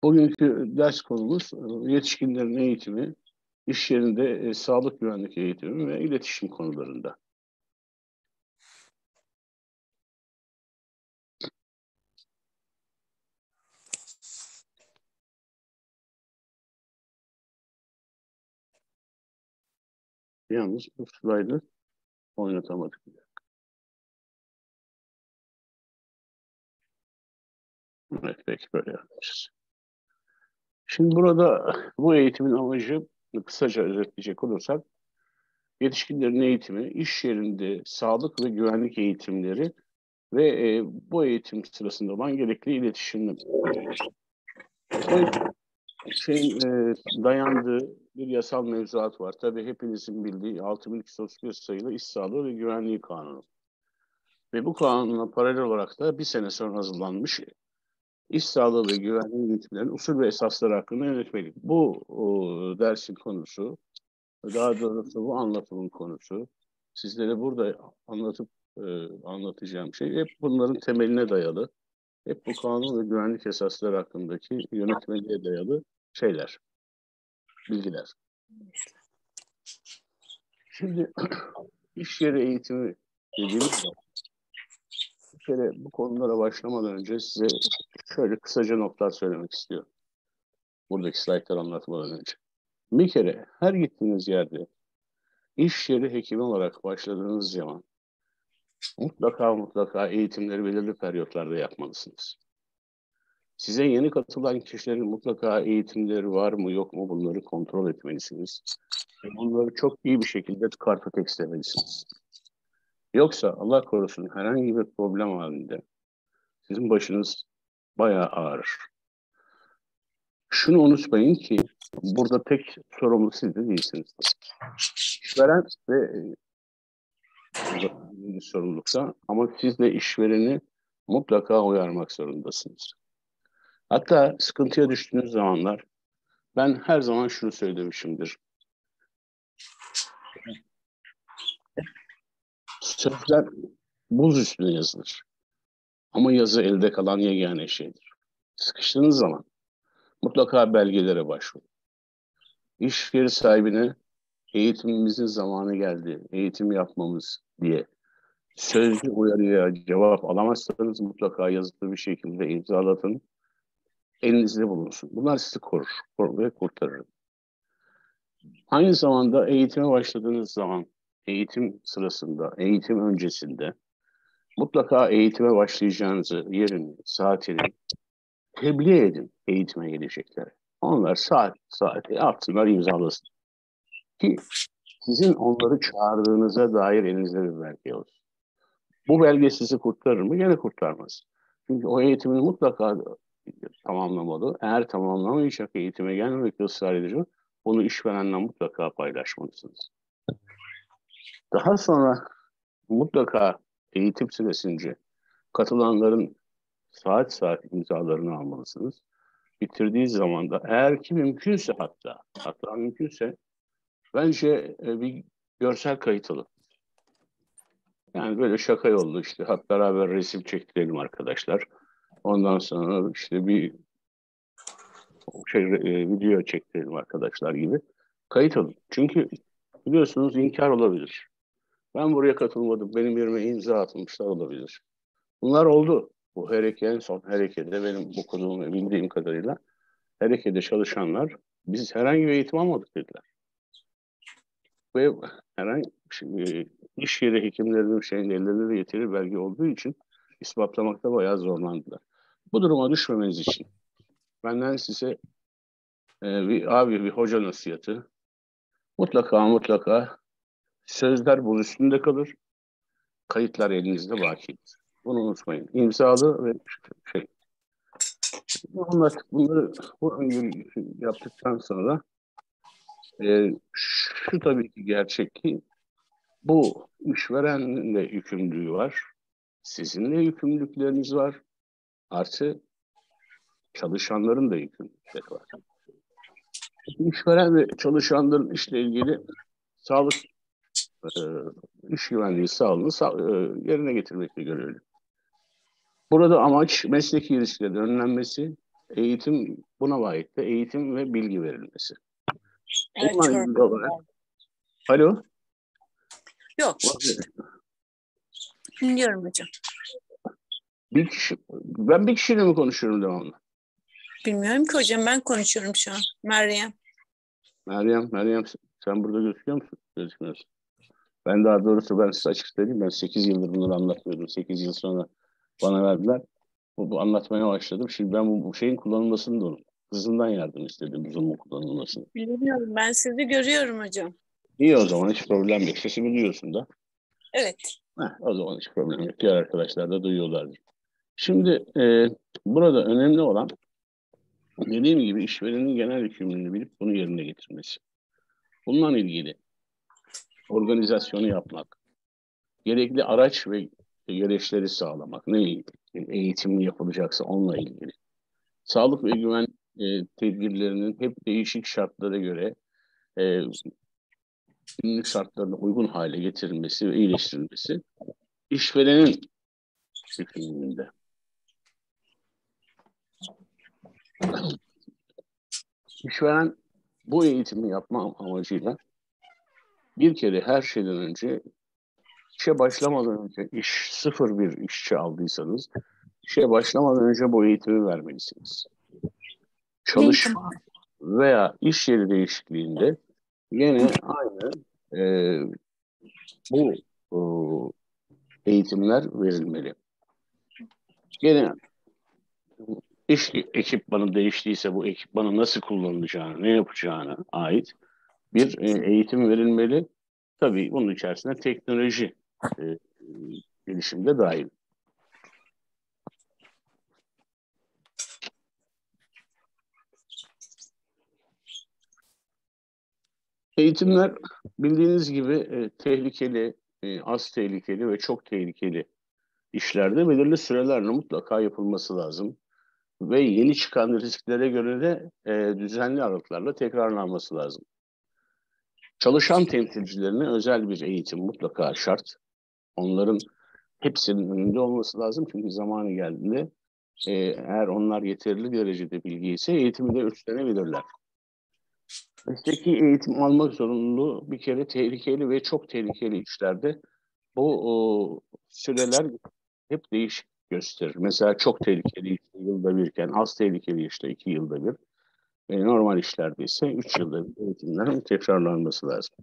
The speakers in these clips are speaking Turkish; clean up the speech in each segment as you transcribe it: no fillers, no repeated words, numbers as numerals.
Bugünkü ders konumuz yetişkinlerin eğitimi, iş yerinde sağlık güvenlik eğitimi ve iletişim konularında. Yalnız bu slaydı oynatamadık. Evet, peki böyle yapacağız. Şimdi burada bu eğitimin amacı, kısaca özetleyecek olursak, yetişkinlerin eğitimi, iş yerinde sağlık ve güvenlik eğitimleri ve bu eğitim sırasında olan gerekli iletişim. Bu şeyin dayandığı bir yasal mevzuat var. Tabii hepinizin bildiği 6235 sayılı İş Sağlığı ve Güvenliği Kanunu. Ve bu kanuna paralel olarak da bir sene sonra hazırlanmış İş Sağlığı ve Güvenliği eğitimlerinin usul ve esasları hakkında yönetmelik. Bu dersin konusu, daha doğrusu bu anlatımın konusu. Sizlere burada anlatacağım şey hep bunların temeline dayalı. Hep bu kanun ve güvenlik esasları hakkındaki yönetmeliğe dayalı şeyler, bilgiler. Şimdi iş yeri eğitimi dediğimiz zaman bir kere bu konulara başlamadan önce size şöyle kısaca notlar söylemek istiyorum. Buradaki slaytları anlatmadan önce. Bir kere her gittiğiniz yerde iş yeri hekimi olarak başladığınız zaman mutlaka eğitimleri belirli periyotlarda yapmalısınız. Size yeni katılan kişilerin mutlaka eğitimleri var mı yok mu bunları kontrol etmelisiniz. Ve bunları çok iyi bir şekilde kartotekslemelisiniz. Yoksa Allah korusun herhangi bir problem halinde sizin başınız bayağı ağrır. Şunu unutmayın ki burada tek sorumlu siz de değilsiniz. İşveren ve sorumlulukta ama siz de işvereni mutlaka uyarmak zorundasınız. Hatta sıkıntıya düştüğünüz zamanlar ben her zaman şunu söylemişimdir. Sözler buz üstüne yazılır. Ama yazı elde kalan yegane şeydir. Sıkıştığınız zaman mutlaka belgelere başvurun. İş yeri sahibine eğitimimizin zamanı geldi, eğitim yapmamız diye sözlü uyarıya cevap alamazsanız mutlaka yazılı bir şekilde imzalatın, elinizde bulunsun. Bunlar sizi korur ve kurtarır. Aynı zamanda eğitime başladığınız zaman, eğitim sırasında, eğitim öncesinde mutlaka eğitime başlayacağınızı yerini, saatini tebliğ edin eğitime gelecekler. Onlar saati atsınlar, imzalasın. Ki sizin onları çağırdığınıza dair elinizde bir belge olsun. Bu belge sizi kurtarır mı? Gene kurtarmaz. Çünkü o eğitimini mutlaka tamamlamalı. Eğer tamamlamayacak eğitime gelmemekte ısrar ediyor, bunu işverenle mutlaka paylaşmalısınız. Daha sonra mutlaka eğitim süresince katılanların saat imzalarını almalısınız. Bitirdiği zaman da eğer ki mümkünse hatta mümkünse bence bir görsel kayıt alın. Yani böyle şaka yollu işte hep beraber resim çektirelim arkadaşlar. Ondan sonra işte bir video çektirelim arkadaşlar gibi. Kayıt alın. Çünkü biliyorsunuz inkar olabilir. Ben buraya katılmadım. Benim yerime imza atmışlar olabilir. Bunlar oldu. Bu en son harekette benim okuduğum ve bildiğim kadarıyla harekette çalışanlar biz herhangi bir eğitim almadık dediler. Ve herhangi iş yeri hekimlerinin ellerinde de yeteri belge olduğu için ispatlamakta bayağı zorlandılar. Bu duruma düşmemeniz için benden size bir hoca nasihatı. Mutlaka sözler buz üstünde kalır. Kayıtlar elinizde bakidir. Bunu unutmayın. İmzalı ve şey. Bunları yaptıktan sonra şu tabii ki gerçek ki bu işverenin de yükümlülüğü var. Sizin de yükümlülükleriniz var. Artı çalışanların da yükümlülükleri var. İşveren ve çalışanların işle ilgili sağlık iş güvenliği sağlığını yerine getirmekle görevli. Burada amaç mesleki ilişkilerin önlenmesi, eğitim, buna ait de eğitim ve bilgi verilmesi. Evet, Bununla çok. ilgili olarak, alo, Yok. Dinliyorum hocam. Ben bir kişiyle mi konuşuyorum devamlı? Bilmiyorum ki hocam, ben konuşuyorum şu an. Meryem. Meryem sen burada gözüküyor musun? Gözükmüyorsun. Ben size açık söyleyeyim. Ben 8 yıldır bunları anlatmıyordum. 8 yıl sonra bana verdiler. Bu anlatmaya başladım. Şimdi ben bu şeyin kullanılmasını da unuttum. Kızından yardım istedim Zoom'un kullanılmasını. Bilmiyorum, ben sizi görüyorum hocam. İyi, o zaman hiç problem yok. Sesimi duyuyorsun da. Evet. O zaman hiç problem yok. Diğer arkadaşlar da duyuyorlardır. Şimdi burada önemli olan, dediğim gibi, işverenin genel yükümlülüğünü bilip bunu yerine getirmesi. Bununla ilgili organizasyonu yapmak, gerekli araç ve gereçleri sağlamak, eğitim yapılacaksa onunla ilgili. Sağlık ve güven tedbirlerinin hep değişik şartlara göre günlük şartlarına uygun hale getirilmesi ve iyileştirilmesi işverenin yükümlülüğünde. İşveren bu eğitimi yapma amacıyla bir kere her şeyden önce, işe başlamadan önce, sıfır bir işçi aldıysanız, işe başlamadan önce bu eğitimi vermelisiniz. Çalışma veya iş yeri değişikliğinde yine aynı e, bu eğitimler verilmeli. Yine iş ekipmanı değiştiyse bu ekipmanı nasıl kullanılacağını, ne yapacağına ait bir eğitim verilmeli. Tabii bunun içerisinde teknoloji gelişimi de dahil. Eğitimler bildiğiniz gibi tehlikeli, az tehlikeli ve çok tehlikeli işlerde belirli sürelerle mutlaka yapılması lazım. Ve yeni çıkan risklere göre de düzenli aralıklarla tekrarlanması lazım. Çalışan temsilcilerine özel bir eğitim mutlaka şart. Onların hepsinin önünde olması lazım. Çünkü zamanı geldiğinde eğer onlar yeterli derecede bilgi ise eğitimi de üstlenebilirler. Mesleki eğitim almak zorunluluğu bir kere tehlikeli ve çok tehlikeli işlerde bu süreler hep değişik gösterir. Mesela çok tehlikeli işte yılda birken, az tehlikeli işte 2 yılda bir, normal işlerde ise 3 yılda bir eğitimlerin tekrarlanması lazım.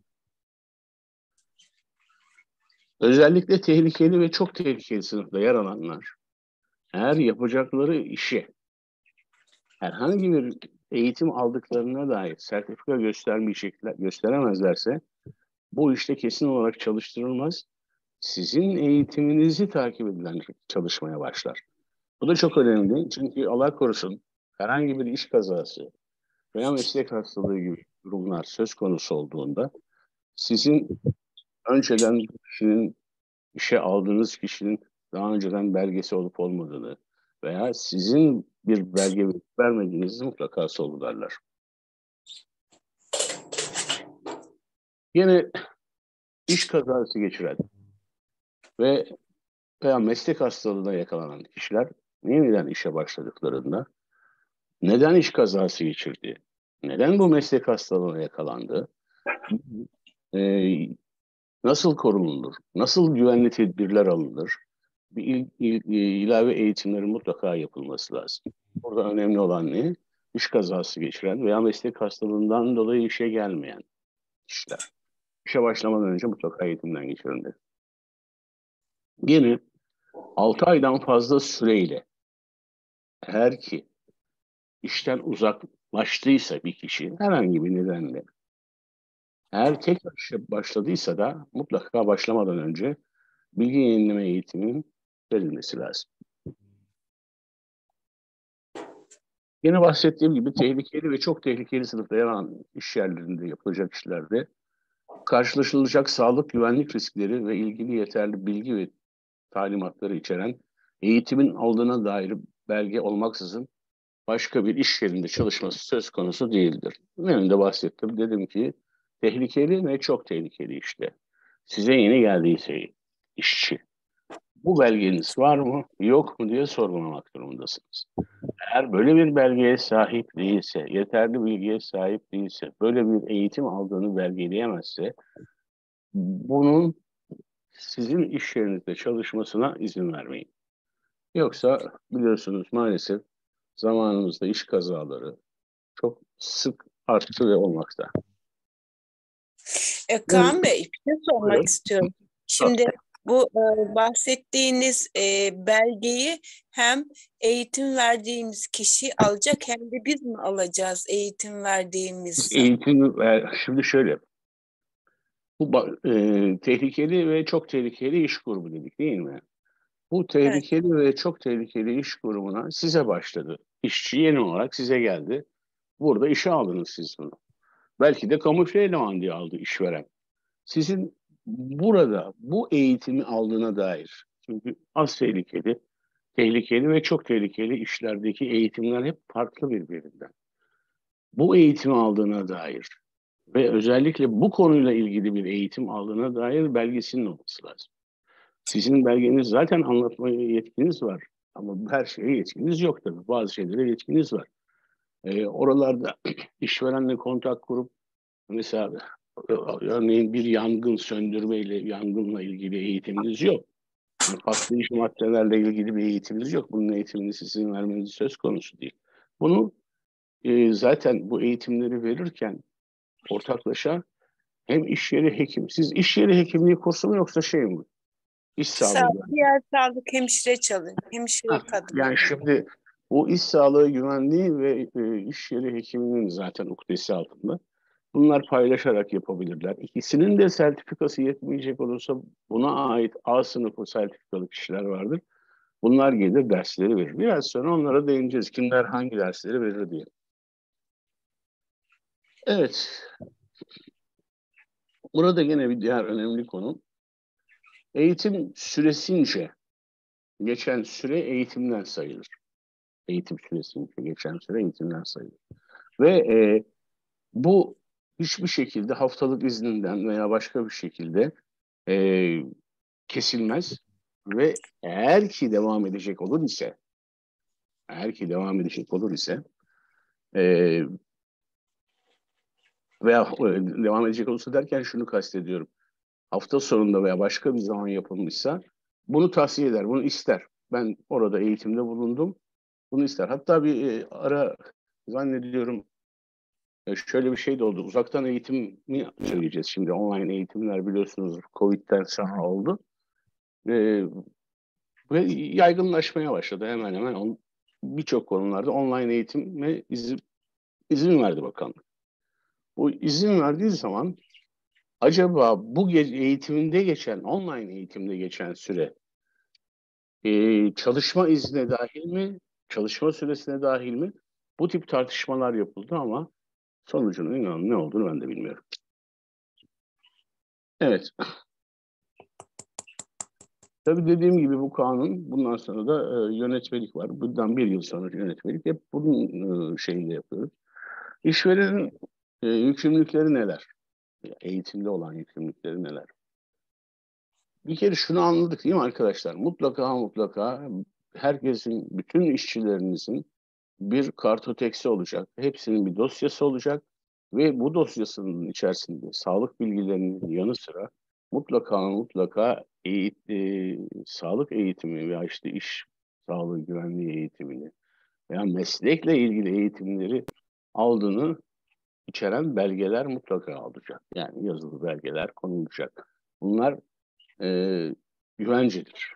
Özellikle tehlikeli ve çok tehlikeli sınıfta yer alanlar, eğer yapacakları işi herhangi bir eğitim aldıklarına dair sertifika gösteremezlerse, bu işte kesin olarak çalıştırılmaz. Sizin eğitiminizi takip edilen çalışmaya başlar. Bu da çok önemli, çünkü Allah korusun herhangi bir iş kazası veya meslek hastalığı gibi durumlar söz konusu olduğunda, sizin önceden işe aldığınız kişinin daha önceden belgesi olup olmadığını veya sizin bir belge vermediğinizi mutlaka sorgularlar. Yine iş kazası geçiren veya meslek hastalığına yakalanan kişiler yeniden işe başladıklarında neden iş kazası geçirdi, neden bu meslek hastalığına yakalandı, e, nasıl korunulur, nasıl güvenli tedbirler alınır, ilave eğitimlerin mutlaka yapılması lazım. Burada önemli olan ne? İş kazası geçiren veya meslek hastalığından dolayı işe gelmeyen kişiler. İşe başlamadan önce mutlaka eğitimden geçirilmeli. Yine 6 aydan fazla süreyle, eğer ki işten uzaklaştıysa bir kişi herhangi bir nedenle, eğer tekrar işe başladıysa da mutlaka başlamadan önce bilgi yenileme eğitiminin verilmesi lazım. Yine bahsettiğim gibi tehlikeli ve çok tehlikeli sınıfta yer alan iş yerlerinde yapılacak işlerde karşılaşılacak sağlık güvenlik riskleri ve ilgili yeterli bilgi ve talimatları içeren eğitimin aldığına dair belge olmaksızın başka bir iş yerinde çalışması söz konusu değildir. Benim de bahsettim. Dedim ki tehlikeli ve çok tehlikeli işte. Size yeni geldiyse işçi, Bu belgeniz var mı, yok mu diye sorgulamak durumundasınız. Eğer böyle bir belgeye sahip değilse, yeterli bilgiye sahip değilse, böyle bir eğitim aldığını belgeleyemezse, bunun sizin iş yerinizde çalışmasına izin vermeyin. Yoksa biliyorsunuz maalesef zamanımızda iş kazaları çok sık arttı ve olmakta. Evet, Kaan Bey, bir şey sormak buyurun. istiyorum. Tabii. Şimdi bu bahsettiğiniz belgeyi hem eğitim verdiğimiz kişi alacak hem de biz mi alacağız eğitim verdiğimizi? Şimdi şöyle, bu tehlikeli ve çok tehlikeli iş grubu dedik değil mi? Bu Evet. tehlikeli ve çok tehlikeli iş grubuna size başladı. İşçi yeni olarak size geldi. Burada işe aldınız siz bunu. Belki de kamufle eleman diye aldı işveren. Sizin burada bu eğitimi aldığına dair, çünkü az tehlikeli, tehlikeli ve çok tehlikeli işlerdeki eğitimler hep farklı birbirinden. Bu eğitimi aldığına dair ve özellikle bu konuyla ilgili bir eğitim aldığına dair belgesinin olması lazım. Sizin belgeniz zaten anlatmaya yetkiniz var. Ama her şeye yetkiniz yok tabii. Bazı şeylere yetkiniz var. Oralarda işverenle kontak kurup mesela örneğin bir yangın söndürmeyle, yangınla ilgili eğitiminiz yok. Yani patlayıcı maddelerle ilgili bir eğitiminiz yok. Bunun eğitimini sizin vermeniz söz konusu değil. Bunu zaten bu eğitimleri verirken ortaklaşa hem iş yeri hekim, siz iş yeri hekimliği kursu mu yoksa şey mi? İş sağlığı. Diğer sağlık hemşire Heh, kadın. yani şimdi bu iş sağlığı güvenliği ve iş yeri hekiminin zaten ukdesi altında. Bunlar paylaşarak yapabilirler. İkisinin de sertifikası yetmeyecek olursa buna ait A sınıfı sertifikalı kişiler vardır. Bunlar gelir dersleri verir. Biraz sonra onlara değineceğiz. Kimler hangi dersleri verir diye. Evet. Burada gene bir diğer önemli konu. Eğitim süresince geçen süre eğitimden sayılır. Eğitim süresince geçen süre eğitimden sayılır. Ve bu hiçbir şekilde haftalık izninden veya başka bir şekilde e, kesilmez ve eğer ki devam edecek olur ise e, veya devam edecek olursa derken şunu kastediyorum. Hafta sonunda veya başka bir zaman yapılmışsa bunu tavsiye eder, bunu ister. Ben orada eğitimde bulundum, bunu ister. Hatta bir ara zannediyorum şöyle bir şey de oldu. Uzaktan eğitim mi söyleyeceğiz şimdi? Online eğitimler biliyorsunuz Covid'den sonra oldu. E, Ve yaygınlaşmaya başladı hemen hemen. Birçok konularda online eğitime izin verdi bakanlık. Bu izin verdiği zaman acaba bu eğitiminde geçen, online eğitimde geçen süre çalışma iznine dahil mi, çalışma süresine dahil mi? Bu tip tartışmalar yapıldı ama sonucunun inanın ne olduğunu ben de bilmiyorum. Evet. Tabii dediğim gibi bu kanun bundan sonra da yönetmelik var. Bundan bir yıl sonra yönetmelik. Hep bunun şeyinde yapıyoruz. İşverenin yükümlülükleri neler? Eğitimde olan yükümlülükleri neler? Bir kere şunu anladık değil mi arkadaşlar? Mutlaka herkesin, bütün işçilerinizin bir kartoteksi olacak. Hepsinin bir dosyası olacak. Ve bu dosyasının içerisinde sağlık bilgilerinin yanı sıra mutlaka sağlık eğitimi veya işte iş sağlığı güvenliği eğitimini veya meslekle ilgili eğitimleri aldığını içeren belgeler mutlaka alacak. Yani yazılı belgeler konulacak. Bunlar e, güvencedir.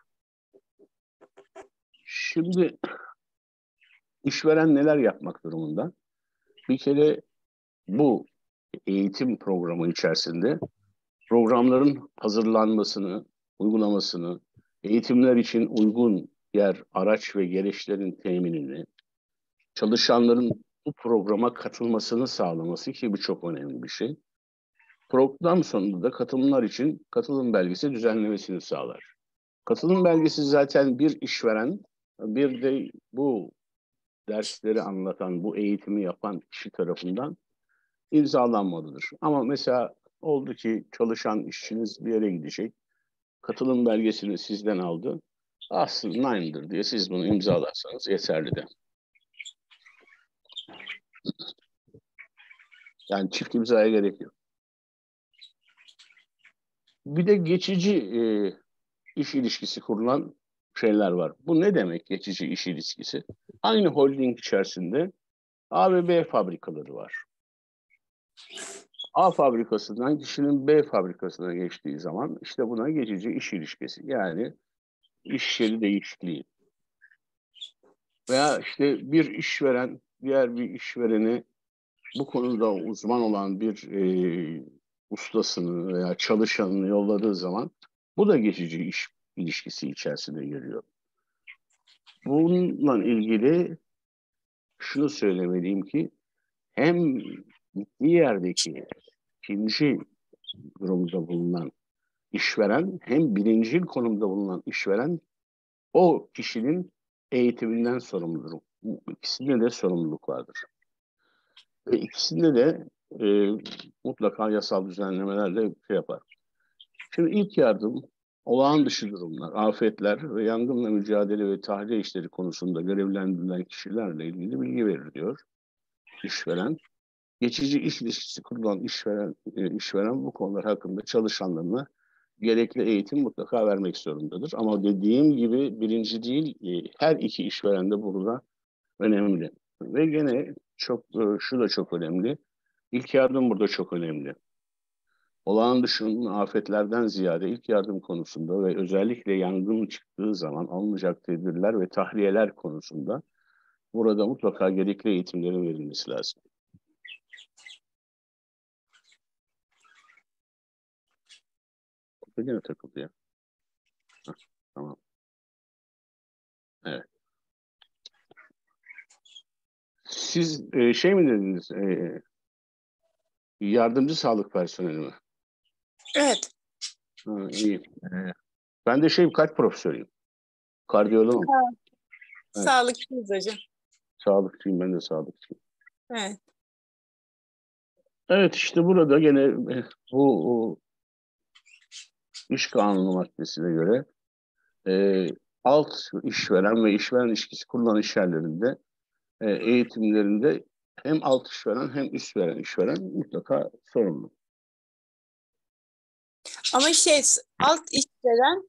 Şimdi işveren neler yapmak durumunda? Bir kere bu eğitim programı içerisinde programların hazırlanmasını, uygulamasını, eğitimler için uygun yer, araç ve gereçlerin teminini, çalışanların bu programa katılmasını sağlaması ki bu çok önemli bir şey. Program sonunda da katılımlar için katılım belgesi düzenlemesini sağlar. Katılım belgesi zaten bir işveren, bir de bu dersleri anlatan, bu eğitimi yapan kişi tarafından imzalanmalıdır. Ama mesela oldu ki çalışan işçiniz bir yere gidecek, katılım belgesini sizden aldı. aslında aynıdır diye siz bunu imzalarsanız yeterli de. Yani çift imzaya gerek yok. Bir de geçici iş ilişkisi kurulan şeyler var. Bu ne demek geçici iş ilişkisi? Aynı holding içerisinde A ve B fabrikaları var. A fabrikasından kişinin B fabrikasına geçtiği zaman işte buna geçici iş ilişkisi. Yani iş yeri değişikliği. Veya işte bir işveren diğer bir işvereni bu konuda uzman olan bir ustasını veya çalışanını yolladığı zaman bu da geçici iş ilişkisi içerisinde giriyor. Bununla ilgili şunu söylemeliyim ki hem gittiği yerdeki ikinci durumda bulunan işveren hem birincil konumda bulunan işveren o kişinin eğitiminden sorumludur. Bu İkisinde de sorumluluk vardır. Ve ikisinde de mutlaka yasal düzenlemelerle şey yapar. Şimdi ilk yardım, olağan dışı durumlar, afetler ve yangınla mücadele ve tahliye işleri konusunda görevlendirilen kişilerle ilgili bilgi verir diyor işveren. Geçici iş ilişkisi kurulan işveren bu konular hakkında çalışanlarına gerekli eğitim mutlaka vermek zorundadır. Ama dediğim gibi birinci değil, her iki işveren de burada önemli. Ve gene çok şu da çok önemli. İlk yardım burada çok önemli. Olağan dışı afetlerden ziyade ilk yardım konusunda ve özellikle yangın çıktığı zaman alınacak tedbirler ve tahliyeler konusunda burada mutlaka gerekli eğitimlerin verilmesi lazım. Gene takıldı ya. Heh, tamam. Evet. Siz şey mi dediniz? Yardımcı sağlık personeli mi? Evet. Ha, iyi. Ben de kalp profesörüyüm. Kardiyoloğum. Evet. Sağlıklıyız hocam. Sağlıkçıyım. Ben de sağlıkçıyım. Evet. Evet işte burada gene bu iş kanunu maddesine göre alt işveren ve işveren ilişkisi kurulan iş yerlerinde eğitimlerinde hem alt işveren hem üst veren işveren mutlaka sorumlu. Ama alt işveren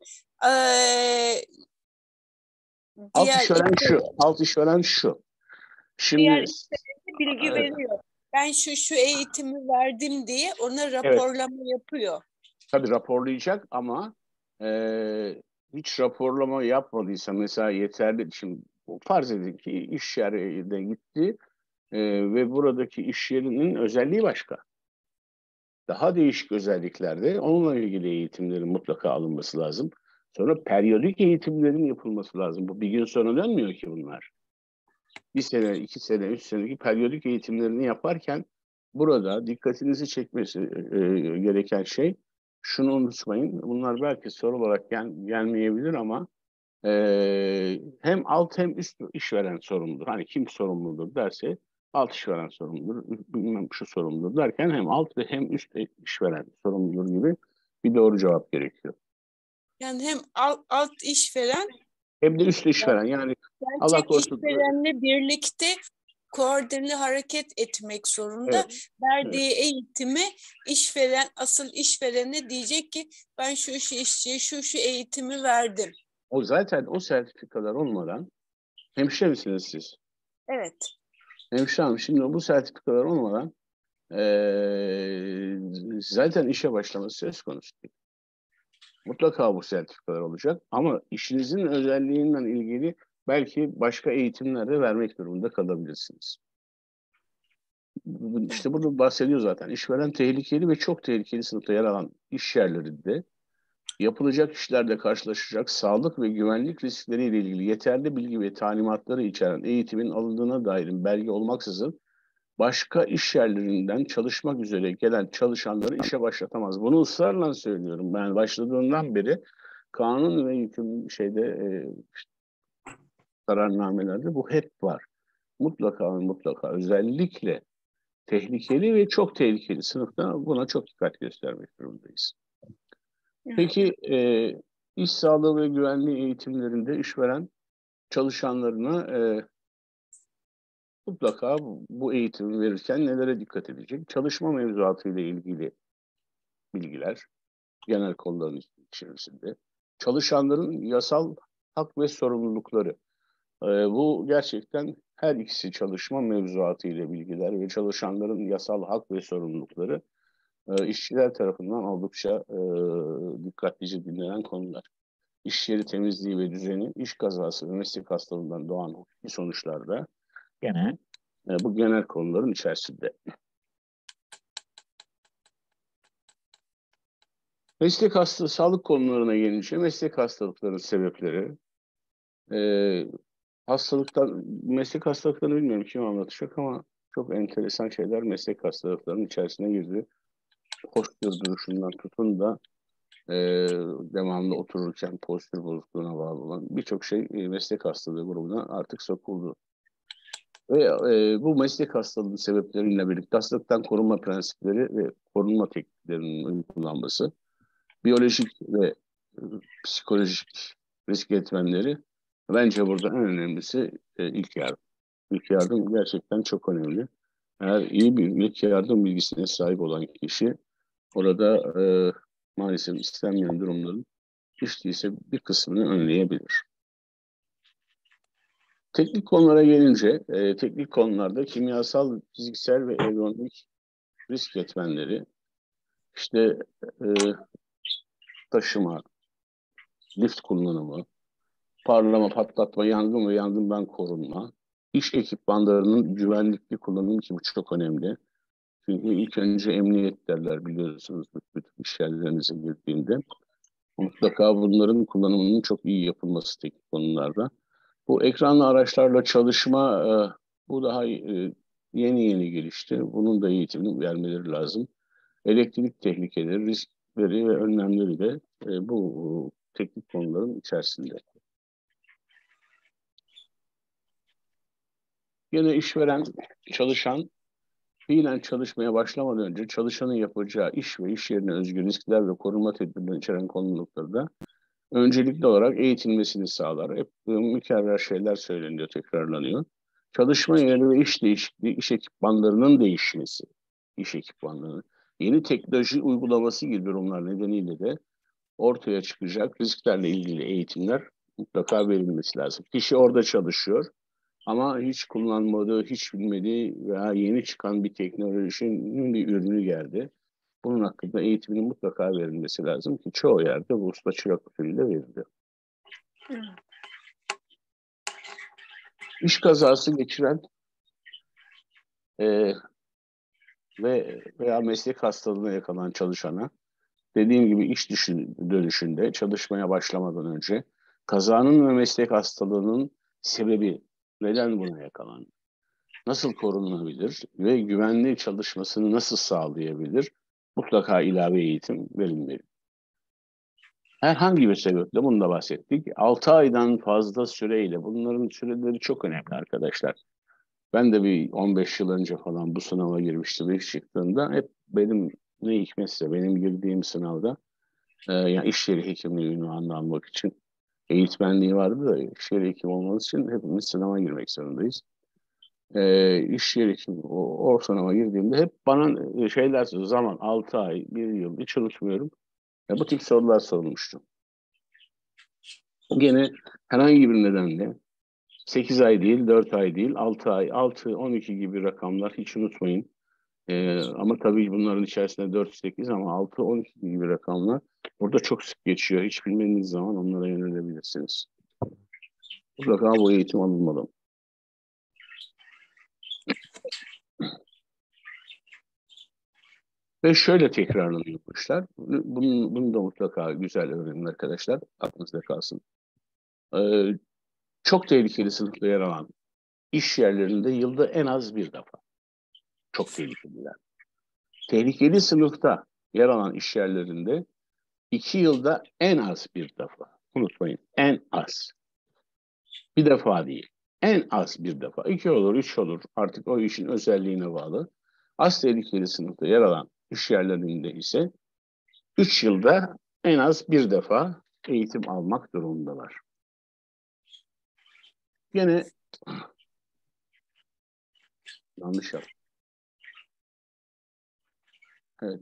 Alt diğer işveren şu, alt işveren şu. diğer Şimdi işverene bilgi veriyor. Ben şu eğitimi verdim diye ona evet, raporlama yapıyor. tabii raporlayacak ama e, hiç raporlama yapmadıysa mesela yeterli. Şimdi farz edin ki iş yerine gitti ve buradaki iş yerinin özelliği başka. Daha değişik özelliklerde onunla ilgili eğitimlerin mutlaka alınması lazım. Sonra periyodik eğitimlerin yapılması lazım. Bu bir gün sonra dönmüyor ki bunlar. Bir sene, 2 sene, 3 seneki periyodik eğitimlerini yaparken burada dikkatinizi çekmesi gereken şey şunu unutmayın. Bunlar belki soru olarak gelmeyebilir ama hem alt hem üst işveren sorumludur. Hani kim sorumludur derse alt işveren sorumludur, bilmem şu sorumludur derken hem alt ve hem üst işveren sorumludur gibi bir doğru cevap gerekiyor. Yani hem alt işveren Hem de üst işveren yani Allah gerçek korusun. işverenle birlikte koordineli hareket etmek zorunda. Evet, evet. Verdiği eğitimi asıl işverene diyecek ki ben şu işçiye şu eğitimi verdim. O zaten o sertifikalar olmadan hemşire misiniz siz? Evet. Hemşire hanım şimdi bu sertifikalar olmadan zaten işe başlaması söz konusu değil. Mutlaka bu sertifikalar olacak ama işinizin özelliğinden ilgili belki başka eğitimler de vermek durumunda kalabilirsiniz. İşte burada bahsediyor zaten. İşveren tehlikeli ve çok tehlikeli sınıfta yer alan iş yerlerinde yapılacak işlerde karşılaşacak sağlık ve güvenlik riskleriyle ilgili yeterli bilgi ve talimatları içeren eğitimin alındığına dair belge olmaksızın başka iş yerlerinden çalışmak üzere gelen çalışanları işe başlatamaz. Bunu ısrarla söylüyorum. Ben başladığından beri kanun ve hüküm kararnamelerde bu hep var. Mutlaka ve mutlaka özellikle tehlikeli ve çok tehlikeli sınıfta buna çok dikkat göstermek durumundayız. Peki İş sağlığı ve güvenliği eğitimlerinde işveren çalışanlarına mutlaka bu eğitimi verirken nelere dikkat edecek? Çalışma mevzuatı ile ilgili bilgiler, genel konuların içerisinde. Çalışanların yasal hak ve sorumlulukları. Bu gerçekten her ikisi çalışma mevzuatı ile bilgiler ve çalışanların yasal hak ve sorumlulukları işçiler tarafından oldukça dikkatlice dinlenen konular. İş yeri temizliği ve düzeni, iş kazası ve meslek hastalığından doğan hukuki sonuçlarda gene bu genel konuların içerisinde. Meslek hastalığı, sağlık konularına gelince meslek hastalıklarının sebepleri, meslek hastalıklarını bilmiyorum kim anlatacak ama çok enteresan şeyler meslek hastalıklarının içerisine girdi. Postür duruşundan tutun da devamlı otururken postür bozukluğuna bağlı olan birçok şey meslek hastalığı grubuna artık sokuldu. Ve bu meslek hastalığının sebepleriyle birlikte hastalıktan korunma prensipleri ve korunma tekniklerinin uygulanması, biyolojik ve psikolojik risk etmenleri bence burada en önemlisi ilk yardım. İlk yardım gerçekten çok önemli. Eğer iyi bir ilk yardım bilgisine sahip olan kişi orada maalesef istenmeyen durumların hiç değilse bir kısmını önleyebilir. Teknik konulara gelince, teknik konularda kimyasal, fiziksel ve ergonomik risk etmenleri, işte taşıma, lift kullanımı, parlama, patlatma, yangın ve yangından korunma, iş ekipmanlarının güvenlikli kullanımı ki bu çok önemli. Çünkü ilk önce emniyet derler biliyorsunuz bütün iş yerlerinize girdiğinde. Mutlaka bunların kullanımının çok iyi yapılması teknik konularda. Bu ekranlı araçlarla çalışma bu daha yeni yeni gelişti. Bunun da eğitimini vermeleri lazım. Elektrik tehlikeleri, riskleri ve önlemleri de bu teknik konuların içerisinde. Yine işveren, çalışan fiilen çalışmaya başlamadan önce çalışanın yapacağı iş ve iş yerine özgü riskler ve korunma tedbirleri içeren konulukları da öncelikli olarak eğitilmesini sağlar. Hep mükerrer şeyler söyleniyor, tekrarlanıyor. Çalışma yeri ve iş değişikliği, iş ekipmanlarının değişmesi, iş ekipmanları, yeni teknoloji uygulaması gibi durumlar nedeniyle de ortaya çıkacak risklerle ilgili eğitimler mutlaka verilmesi lazım. Kişi orada çalışıyor ama hiç kullanmadığı, hiç bilmediği veya yeni çıkan bir teknolojinin bir ürünü geldi. Bunun hakkında eğitiminin mutlaka verilmesi lazım ki çoğu yerde bu usta çırak usulüyle veriliyor. İş kazası geçiren veya meslek hastalığına yakalanan çalışana dediğim gibi iş dönüşünde çalışmaya başlamadan önce kazanın ve meslek hastalığının sebebi neden buna yakalandı? Nasıl korunabilir ve güvenli çalışmasını nasıl sağlayabilir? Mutlaka ilave eğitim verilmeli. Herhangi bir sebeple bunu da bahsettik. 6 aydan fazla süreyle bunların süreleri çok önemli arkadaşlar. Ben de bir 15 yıl önce falan bu sınava girmiştim ilk çıktığında. Hep benim ne hikmetse benim girdiğim sınavda yani iş yeri hekimliği ünvanını almak için eğitmenliği vardı da iş yeri hekim olmanız için hepimiz sınava girmek zorundayız. İş yeri hekim o sınava girdiğimde hep bana şeyler zaman 6 ay, 1 yıl hiç unutmuyorum. Bu tip sorular sorulmuştu. Gene herhangi bir nedenle 8 ay değil, 4 ay değil, 6 ay, 6, 12 gibi rakamlar hiç unutmayın. Ama tabii bunların içerisinde 4, 8 ama 6, 12 gibi rakamlar burada çok sık geçiyor. Hiç bilmediğiniz zaman onlara yönelebilirsiniz. Mutlaka bu eğitim alınmalı. Ve şöyle tekrarlanıyor bu işler. Bunu da mutlaka güzel öğrenin arkadaşlar. Aklınızda kalsın. Çok tehlikeli sınıfta yer alan iş yerlerinde yılda en az bir defa. Çok tehlikeliler. Tehlikeli sınıfta yer alan iş yerlerinde 2 yılda en az bir defa. Unutmayın, en az. Bir defa değil. En az bir defa. 2 olur, 3 olur. Artık o işin özelliğine bağlı. Az tehlikeli sınıfta yer alan iş yerlerinde ise 3 yılda en az bir defa eğitim almak durumundalar. Yine yanlış yaptım. Evet.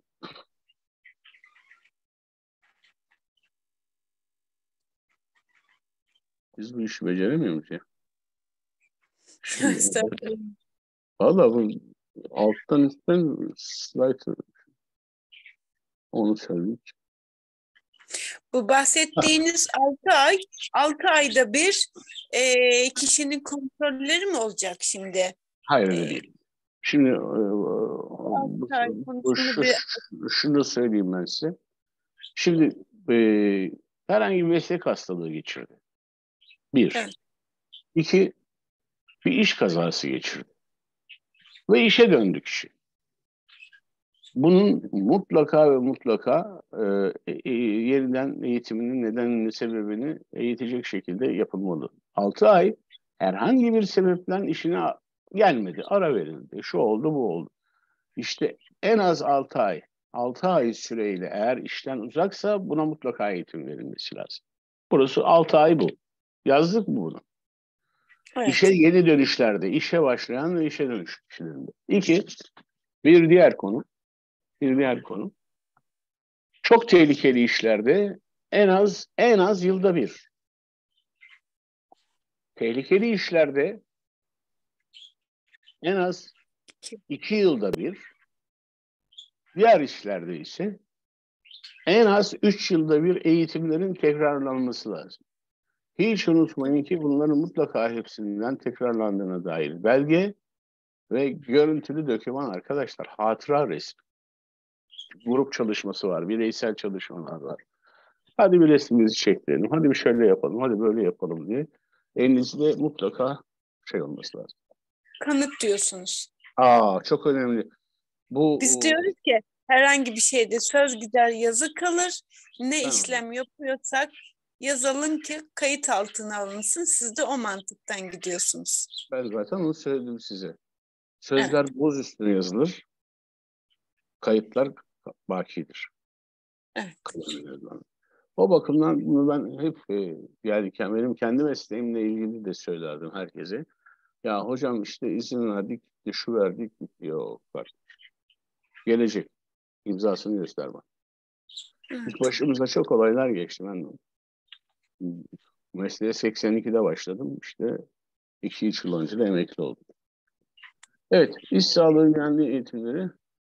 Biz bu işi beceremiyor muyuz ya? Şimdi, Estağfurullah. valla bu alttan üstten slide onu söyleyeyim. Bu bahsettiğiniz 6 ay, 6 ayda bir kişinin kontrolleri mi olacak şimdi? Hayır öyle E, değil. Şimdi 6 ay konusunu bir şunu söyleyeyim ben size. Şimdi e, herhangi bir meslek hastalığı geçirdi. Bir. evet, İki, bir iş kazası geçirdi. Ve işe döndü kişi. Bunun mutlaka ve mutlaka yeniden eğitiminin nedenini, sebebini eğitecek şekilde yapılmalı. 6 ay herhangi bir sebepten işine gelmedi, ara verildi. Şu oldu, bu oldu. İşte en az 6 ay, 6 ay süreyle eğer işten uzaksa buna mutlaka eğitim verilmesi lazım. Burası 6 ay bu. Yazdık mı bunu? İşe evet. yeni dönüşlerde, işe başlayan ve işe dönüş kişilerinde. İki, bir diğer konu, bir diğer konu. Çok tehlikeli işlerde en az yılda bir. Tehlikeli işlerde en az 2 yılda bir. Diğer işlerde ise en az 3 yılda bir eğitimlerin tekrarlanması lazım. Hiç unutmayın ki bunların mutlaka hepsinden tekrarlandığına dair belge ve görüntülü doküman arkadaşlar. Hatıra resmi. Grup çalışması var, bireysel çalışmalar var. Hadi bir resmimizi çekelim, hadi bir şöyle yapalım, hadi böyle yapalım diye. Elinizde mutlaka şey olması lazım. Kanıt diyorsunuz. Çok önemli. Bu Biz diyoruz ki herhangi bir şeyde söz gider yazı kalır. Ne ben, işlem yapıyorsak yazalım ki kayıt altına alınsın. Siz de o mantıktan gidiyorsunuz. ben zaten onu söyledim size. Evet, Sözler buz üstüne yazılır, kayıtlar bakidir. evet. O bakımdan bunu ben hep yani benim kendi mesleğimle ilgili de söylerdim herkese. Ya hocam işte izin verdik, şu verdik, yok bak. Gelecek imzasını göster bak. Biz Evet. başımıza çok olaylar geçti. Ben mesleğe 82'de başladım. İşte 2-3 yıl önce de emekli oldum. Evet, iş sağlığı güvenliği eğitimleri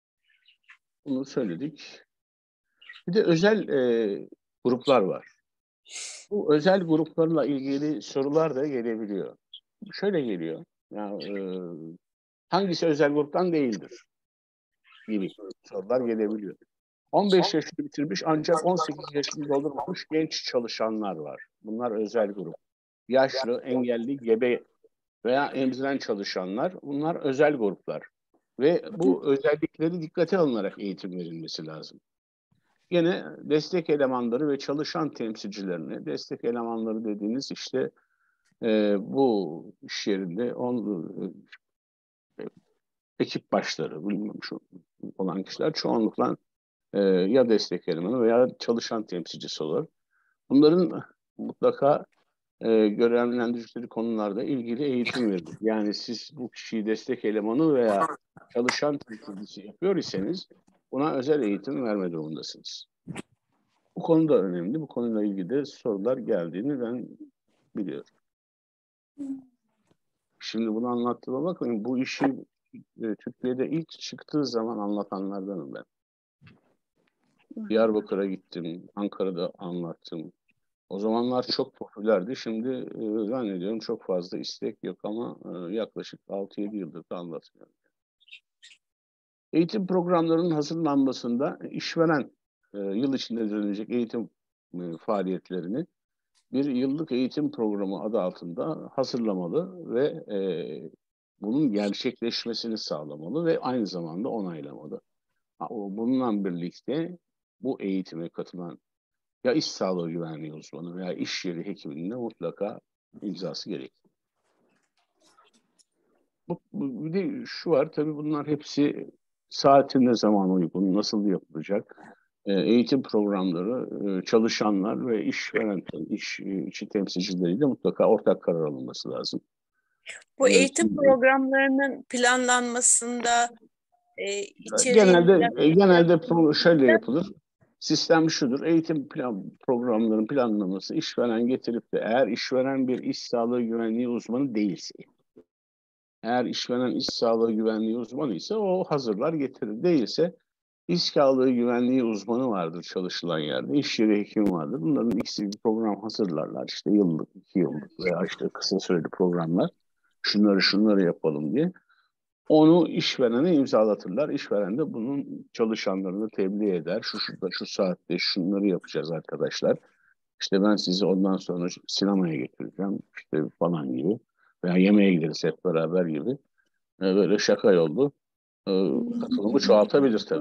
bunu söyledik. Bir de özel gruplar var. Bu özel gruplarla ilgili sorular da gelebiliyor. Şöyle geliyor. Ya, hangisi özel gruptan değildir gibi sorular gelebiliyor. 15 yaşını bitirmiş ancak 18 yaşını doldurmamış genç çalışanlar var. Bunlar özel grup. Yaşlı, engelli, gebe veya emziren çalışanlar bunlar özel gruplar. Ve bu özellikleri dikkate alınarak eğitim verilmesi lazım. Yine destek elemanları ve çalışan temsilcilerini, destek elemanları dediğiniz işte bu iş yerinde ekip başları bilmiyorum şu olan kişiler çoğunlukla ya destek elemanı veya çalışan temsilcisi olur. Bunların mutlaka görevlendirdikleri konularda ilgili eğitim verilir. Yani siz bu kişiyi destek elemanı veya çalışan temsilcisi yapıyor iseniz buna özel eğitim verme durumundasınız. Bu konu da önemli. Bu konuyla ilgili de sorular geldiğini ben biliyorum. Şimdi bunu anlattığıma bakmayın. Bu işi Türkiye'de ilk çıktığı zaman anlatanlardanım ben. Diyarbakır'a gittim, Ankara'da anlattım. O zamanlar çok popülerdi. Şimdi zannediyorum çok fazla istek yok ama yaklaşık 6-7 yıldır da anlatmıyorum. Eğitim programlarının hazırlanmasında işveren yıl içinde düzenlenecek eğitim faaliyetlerini bir yıllık eğitim programı adı altında hazırlamalı ve bunun gerçekleşmesini sağlamalı ve aynı zamanda onaylamalı. Bununla birlikte bu eğitime katılan ya iş sağlığı güvenliği uzmanı veya iş yeri hekiminin de mutlaka imzası gerekir. Bir de şu var tabii bunlar hepsi saatinde zaman uygun, nasıl yapılacak? eğitim programları, çalışanlar ve işveren, iş içi temsilcileriyle mutlaka ortak karar alınması lazım. Bu eğitim programlarının planlanmasında Genelde şöyle yapılır. Sistem şudur. Eğitim programlarının planlaması işveren getirip de eğer işveren bir iş sağlığı güvenliği uzmanı değilse, eğer işveren iş sağlığı güvenliği uzmanı ise o hazırlar getirir. Değilse iş sağlığı güvenliği uzmanı vardır çalışılan yerde. İş yeri hekimi vardır. Bunların ikisi bir program hazırlarlar. İşte yıllık, 2 yıllık veya işte kısa süreli programlar. Şunları yapalım diye. Onu işverene imzalatırlar. İşveren de bunun çalışanlarını tebliğ eder. Şu saatte şunları yapacağız arkadaşlar. İşte ben sizi ondan sonra sinemaya getireceğim. İşte falan gibi. Veya yemeğe gideriz hep beraber gibi. Böyle şaka yollu. Katılımı çoğaltabilir tabii.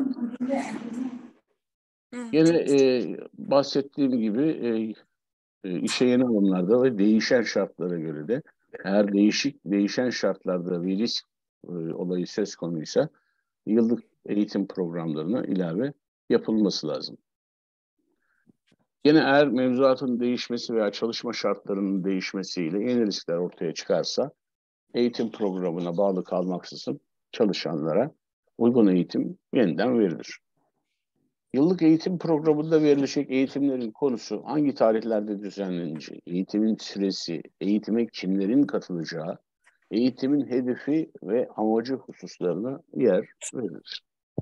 Yine bahsettiğim gibi işe yeni alımlarda ve değişen şartlara göre de eğer değişen şartlarda bir risk olayı söz konuysa yıllık eğitim programlarına ilave yapılması lazım. Yine eğer mevzuatın değişmesi veya çalışma şartlarının değişmesiyle yeni riskler ortaya çıkarsa eğitim programına bağlı kalmaksızın çalışanlara uygun eğitim yeniden verilir. Yıllık eğitim programında verilecek eğitimlerin konusu hangi tarihlerde düzenleneceği, eğitimin süresi, eğitime kimlerin katılacağı, eğitimin hedefi ve amacı hususlarına yer verilir.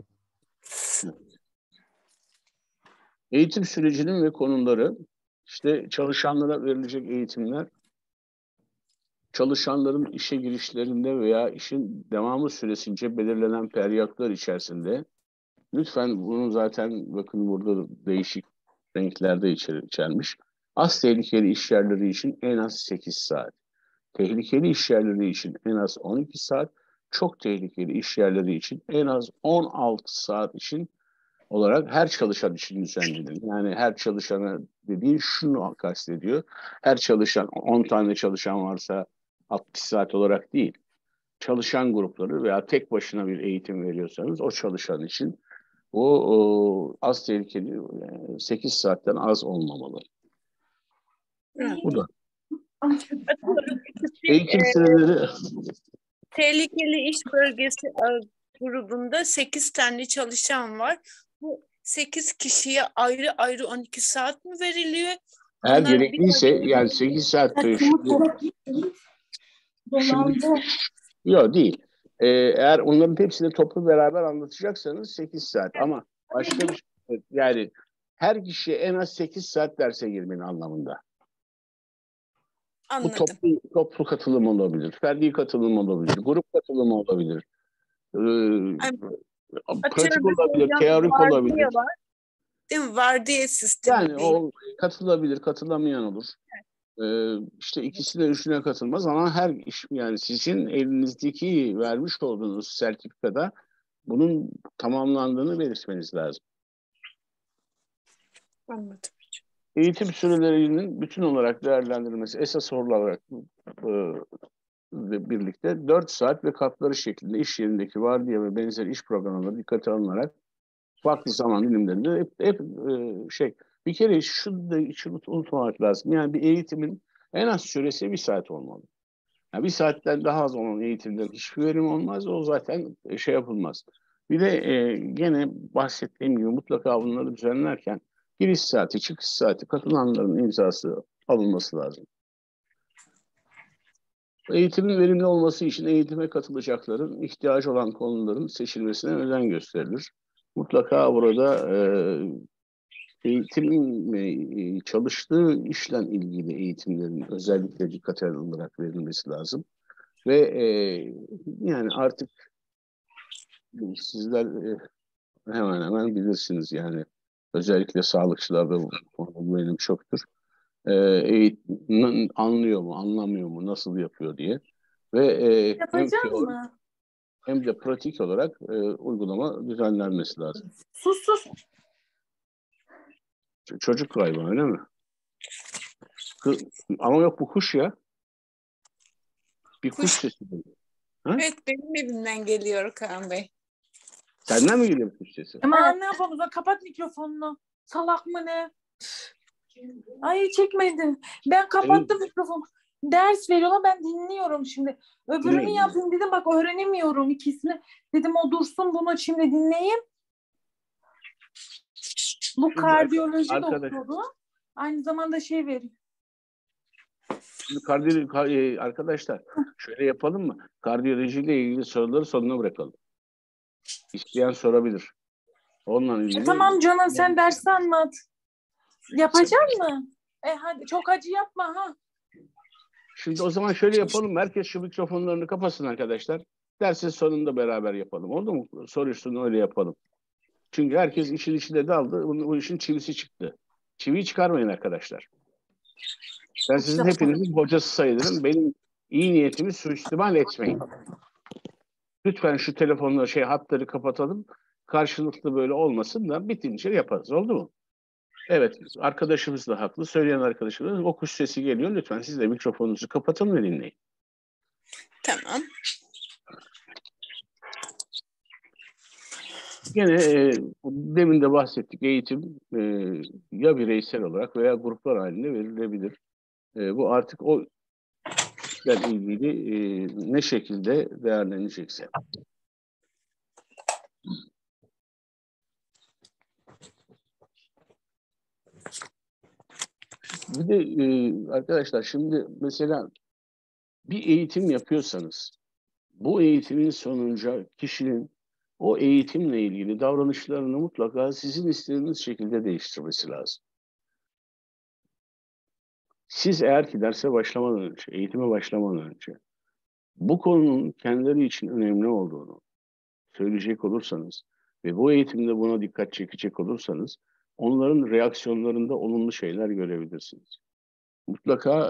Eğitim sürecinin ve konuları, işte çalışanlara verilecek eğitimler, çalışanların işe girişlerinde veya işin devamı süresince belirlenen periyotlar içerisinde, lütfen bunu zaten bakın burada değişik renklerde içermiş. Az tehlikeli iş yerleri için en az 8 saat. Tehlikeli iş yerleri için en az 12 saat. Çok tehlikeli iş yerleri için en az 16 saat için olarak her çalışan için düzenlenir. Yani her çalışana dediğin şunu kastediyor. Her çalışan 10 tane çalışan varsa 60 saat olarak değil. Çalışan grupları veya tek başına bir eğitim veriyorsanız o çalışan için o az tehlikeli 8 saatten az olmamalı. Bu da. Eğitim süreleri tehlikeli iş bölgesi grubunda 8 tane çalışan var. Bu 8 kişiye ayrı ayrı 12 saat mi veriliyor? eğer Onlar gerekliyse yani 8 saat şimdi yok değil. Eğer onların hepsini toplu beraber anlatacaksanız 8 saat ama başka bir şey yani her kişiye en az 8 saat derse girmenin anlamında. Bu Anladım. toplu katılım olabilir, ferdi katılım olabilir, grup katılımı olabilir. Pratik olabilir, teorik olabilir. Var, değil mi? Vardiya sistemi. Yani o katılabilir, katılamayan olur. İşte ikisine üçüne katılmaz ama her iş yani sizin elinizdeki vermiş olduğunuz sertifikada bunun tamamlandığını belirtmeniz lazım. Anladım. Eğitim sürelerinin bütün olarak değerlendirilmesi esas olarak birlikte 4 saat ve katları şeklinde iş yerindeki vardiya ve benzeri iş programlarına dikkate alınarak farklı zaman dilimlerinde hep bir kere şunu da hiç unutmamak lazım. Yani bir eğitimin en az süresi 1 saat olmalı. Yani 1 saatten daha az olan eğitimden hiçbir verim olmaz. O zaten yapılmaz. Bir de gene bahsettiğim gibi mutlaka bunları düzenlerken giriş saati, çıkış saati katılanların imzası alınması lazım. Eğitimin verimli olması için eğitime katılacakların ihtiyacı olan konuların seçilmesine özen gösterilir. Mutlaka burada eğitimin çalıştığı işle ilgili eğitimlerin özellikle dikkate alınarak verilmesi lazım. Ve yani artık sizler hemen hemen bilirsiniz yani özellikle sağlıkçılarda bu konu benim çoktur. Anlıyor mu, anlamıyor mu, nasıl yapıyor diye. Ve hem de pratik olarak uygulama düzenlenmesi lazım. Sus. Çocuk galiba öyle mi? Ama yok bu kuş ya. Bir kuş sesi. Evet benim evimden geliyor Kaan Bey. Senden mi geliyor kuş sesi? Aman ne yapalım? Kapat mikrofonunu. Salak mı ne? Ay çekmedim. Ben kapattım mikrofonu. Ders veriyorlar, ben dinliyorum şimdi. Öbürünü Dinleyin. yapayım dedim, bak öğrenemiyorum ikisini. Dedim o dursun, bunu şimdi dinleyeyim. Bu Şimdi kardiyoloji arkadaş, doktoru. Aynı zamanda şey veriyor. şimdi arkadaşlar şöyle yapalım mı? Kardiyolojiyle ilgili soruları sonuna bırakalım. İsteyen sorabilir. Onunla ilgili. Tamam canım, sen dersi anlat. Yapacak mısın? Hadi çok acı yapma ha. Şimdi o zaman şöyle yapalım. Herkes şu mikrofonlarını kapatsın arkadaşlar. Dersin sonunda beraber yapalım. Oldu mu? Soruşturun, öyle yapalım. Çünkü herkes işin içine daldı. Bu işin çivisi çıktı. Çiviyi çıkarmayın arkadaşlar. Ben sizin hepinizin hocası sayılırım. Benim iyi niyetimi suistimal etmeyin. Lütfen şu telefonları, hatları kapatalım. Karşılıklı böyle olmasın da bitince yaparız. Oldu mu? Evet, arkadaşımız da haklı. Söyleyen arkadaşımız, o kuş sesi geliyor. Lütfen siz de mikrofonunuzu kapatın ve dinleyin. Tamam. Yine demin de bahsettik, eğitim ya bireysel olarak veya gruplar halinde verilebilir. Bu artık o kişilerle ilgili ne şekilde değerlenecekse. Bir de arkadaşlar, şimdi mesela bir eğitim yapıyorsanız bu eğitimin sonunca kişinin o eğitimle ilgili davranışlarını mutlaka sizin istediğiniz şekilde değiştirmesi lazım. Siz eğer ki derse başlamadan önce, eğitime başlamadan önce bu konunun kendileri için önemli olduğunu söyleyecek olursanız ve bu eğitimde buna dikkat çekecek olursanız onların reaksiyonlarında olumlu şeyler görebilirsiniz. Mutlaka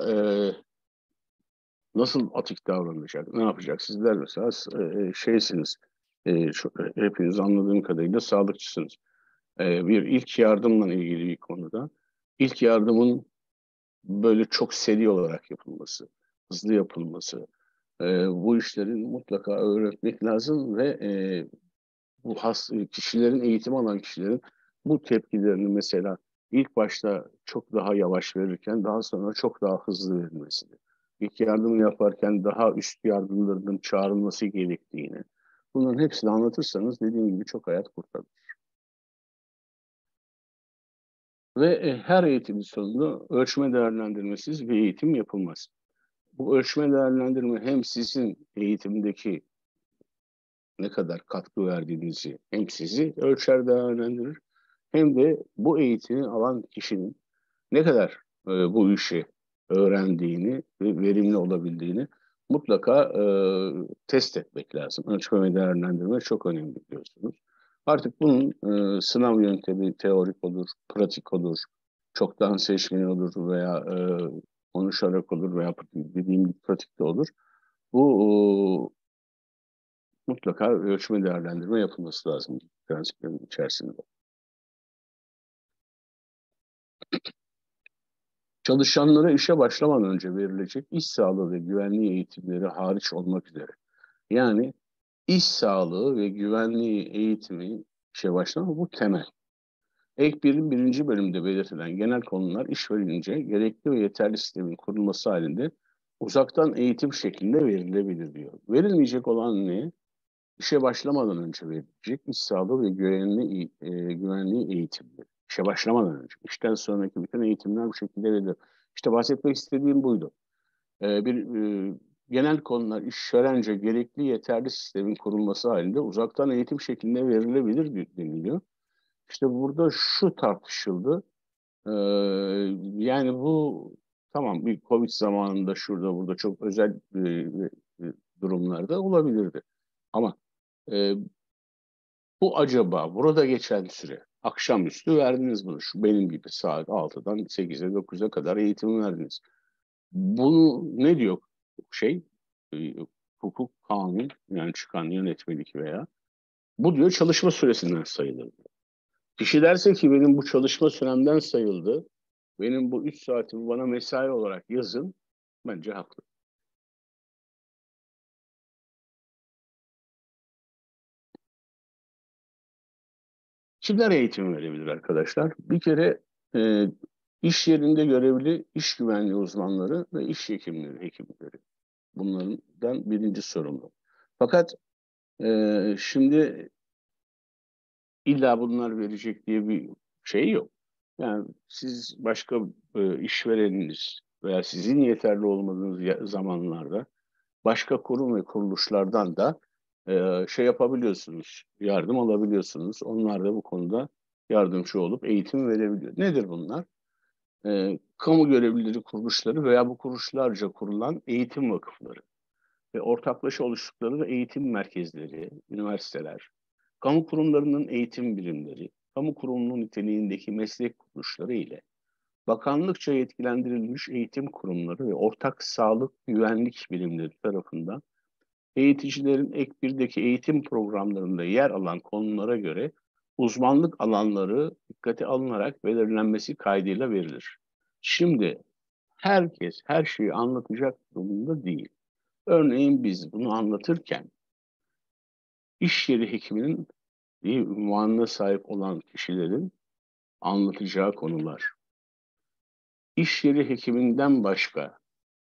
nasıl atik davranacak, ne yapacak? Sizler mesela şeysiniz, hepiniz anladığım kadarıyla sağlıkçısınız. Bir ilk yardımla ilgili bir konuda, ilk yardımın böyle çok seri olarak yapılması, hızlı yapılması, bu işlerin mutlaka öğretmek lazım ve bu kişilerin, eğitim alan kişilerin bu tepkilerini mesela ilk başta çok daha yavaş verirken daha sonra çok daha hızlı verilmesini, ilk yardımı yaparken daha üst yardımlarının çağrılması gerektiğini, bunların hepsini anlatırsanız dediğim gibi çok hayat kurtarır. Ve her eğitimin sonunda ölçme değerlendirmesiz bir eğitim yapılmaz. Bu ölçme değerlendirme hem sizin eğitimdeki ne kadar katkı verdiğinizi hem sizi ölçer değerlendirir, hem de bu eğitimi alan kişinin ne kadar bu işi öğrendiğini ve verimli olabildiğini mutlaka test etmek lazım. Ölçme ve değerlendirme çok önemli, biliyorsunuz. Artık bunun sınav yöntemi teorik olur, pratik olur, çoktan seçmeli olur veya konuşarak olur veya dediğim gibi pratikte olur. Bu mutlaka ölçme değerlendirme yapılması lazım prensiplerin içerisinde. Çalışanlara işe başlamadan önce verilecek iş sağlığı ve güvenliği eğitimleri hariç olmak üzere. Yani iş sağlığı ve güvenliği eğitimi işe başlama, bu temel. Ek 1'in 1. bölümde belirtilen genel konular iş verilince gerekli ve yeterli sistemin kurulması halinde uzaktan eğitim şeklinde verilebilir diyor. Verilmeyecek olan ne? İşe başlamadan önce verilecek iş sağlığı ve güvenliği eğitimleri. İşe başlamadan önce. İşten sonraki bütün eğitimler bu şekilde verilir. İşte bahsetmek istediğim buydu. Genel konular işverence gerekli yeterli sistemin kurulması halinde uzaktan eğitim şeklinde verilebilir deniliyor. İşte burada şu tartışıldı. Ee, Yani bu tamam, bir Covid zamanında şurada burada çok özel durumlarda olabilirdi. Ama e, bu acaba burada geçen süre, akşamüstü verdiniz bunu. Şu benim gibi saat 6'dan 8'e 9'a kadar eğitim verdiniz. Bunu ne diyor şey? e, Hukuk, kanun, yani çıkan yönetmelik veya bu diyor çalışma süresinden sayılır. Kişi derse ki benim bu çalışma süremden sayıldı, benim bu 3 saatimi bana mesai olarak yazın, bence haklı. Kimler eğitim verebilir arkadaşlar? Bir kere iş yerinde görevli iş güvenliği uzmanları ve iş hekimleri. Bunlardan birinci sorumlu. Fakat şimdi illa bunlar verecek diye bir şey yok. Yani siz başka işvereniniz veya sizin yeterli olmadığınız zamanlarda başka kurum ve kuruluşlardan da şey yapabiliyorsunuz, yardım alabiliyorsunuz. Onlar da bu konuda yardımcı olup eğitim verebiliyor. Nedir bunlar? Kamu görevlileri kuruluşları veya bu kuruluşlarca kurulan eğitim vakıfları ve ortaklaşa oluştukları eğitim merkezleri, üniversiteler, kamu kurumlarının eğitim birimleri, kamu kurumunun niteliğindeki meslek kuruluşları ile bakanlıkça yetkilendirilmiş eğitim kurumları ve ortak sağlık güvenlik birimleri tarafından eğiticilerin ek 1'deki eğitim programlarında yer alan konulara göre uzmanlık alanları dikkate alınarak belirlenmesi kaydıyla verilir. Şimdi herkes her şeyi anlatacak durumda değil. Örneğin biz bunu anlatırken iş yeri hekiminin bir unvanına sahip olan kişilerin anlatacağı konular, iş yeri hekiminden başka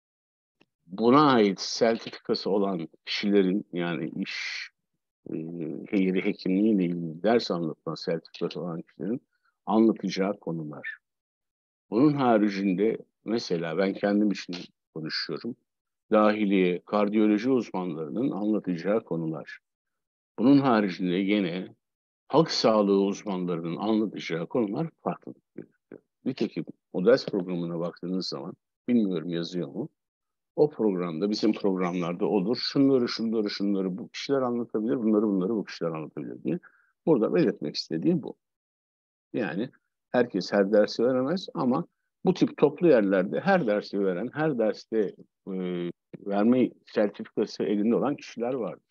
buna ait sertifikası olan kişilerin yani iş yeri hekimliği ile ilgili ders anlatan sertifikası olan kişilerin anlatacağı konular. Bunun haricinde mesela ben kendim için konuşuyorum. Dahiliye, kardiyoloji uzmanlarının anlatacağı konular. Bunun haricinde yine halk sağlığı uzmanlarının anlatacağı konular farklı. Nitekim o ders programına baktığınız zaman, bilmiyorum yazıyor mu? O programda, bizim programlarda olur. Şunları bu kişiler anlatabilir, bunları bu kişiler anlatabilir diye. Burada belirtmek istediğim bu. Yani herkes her dersi veremez ama bu tip toplu yerlerde her dersi veren, her derste verme sertifikası elinde olan kişiler vardır.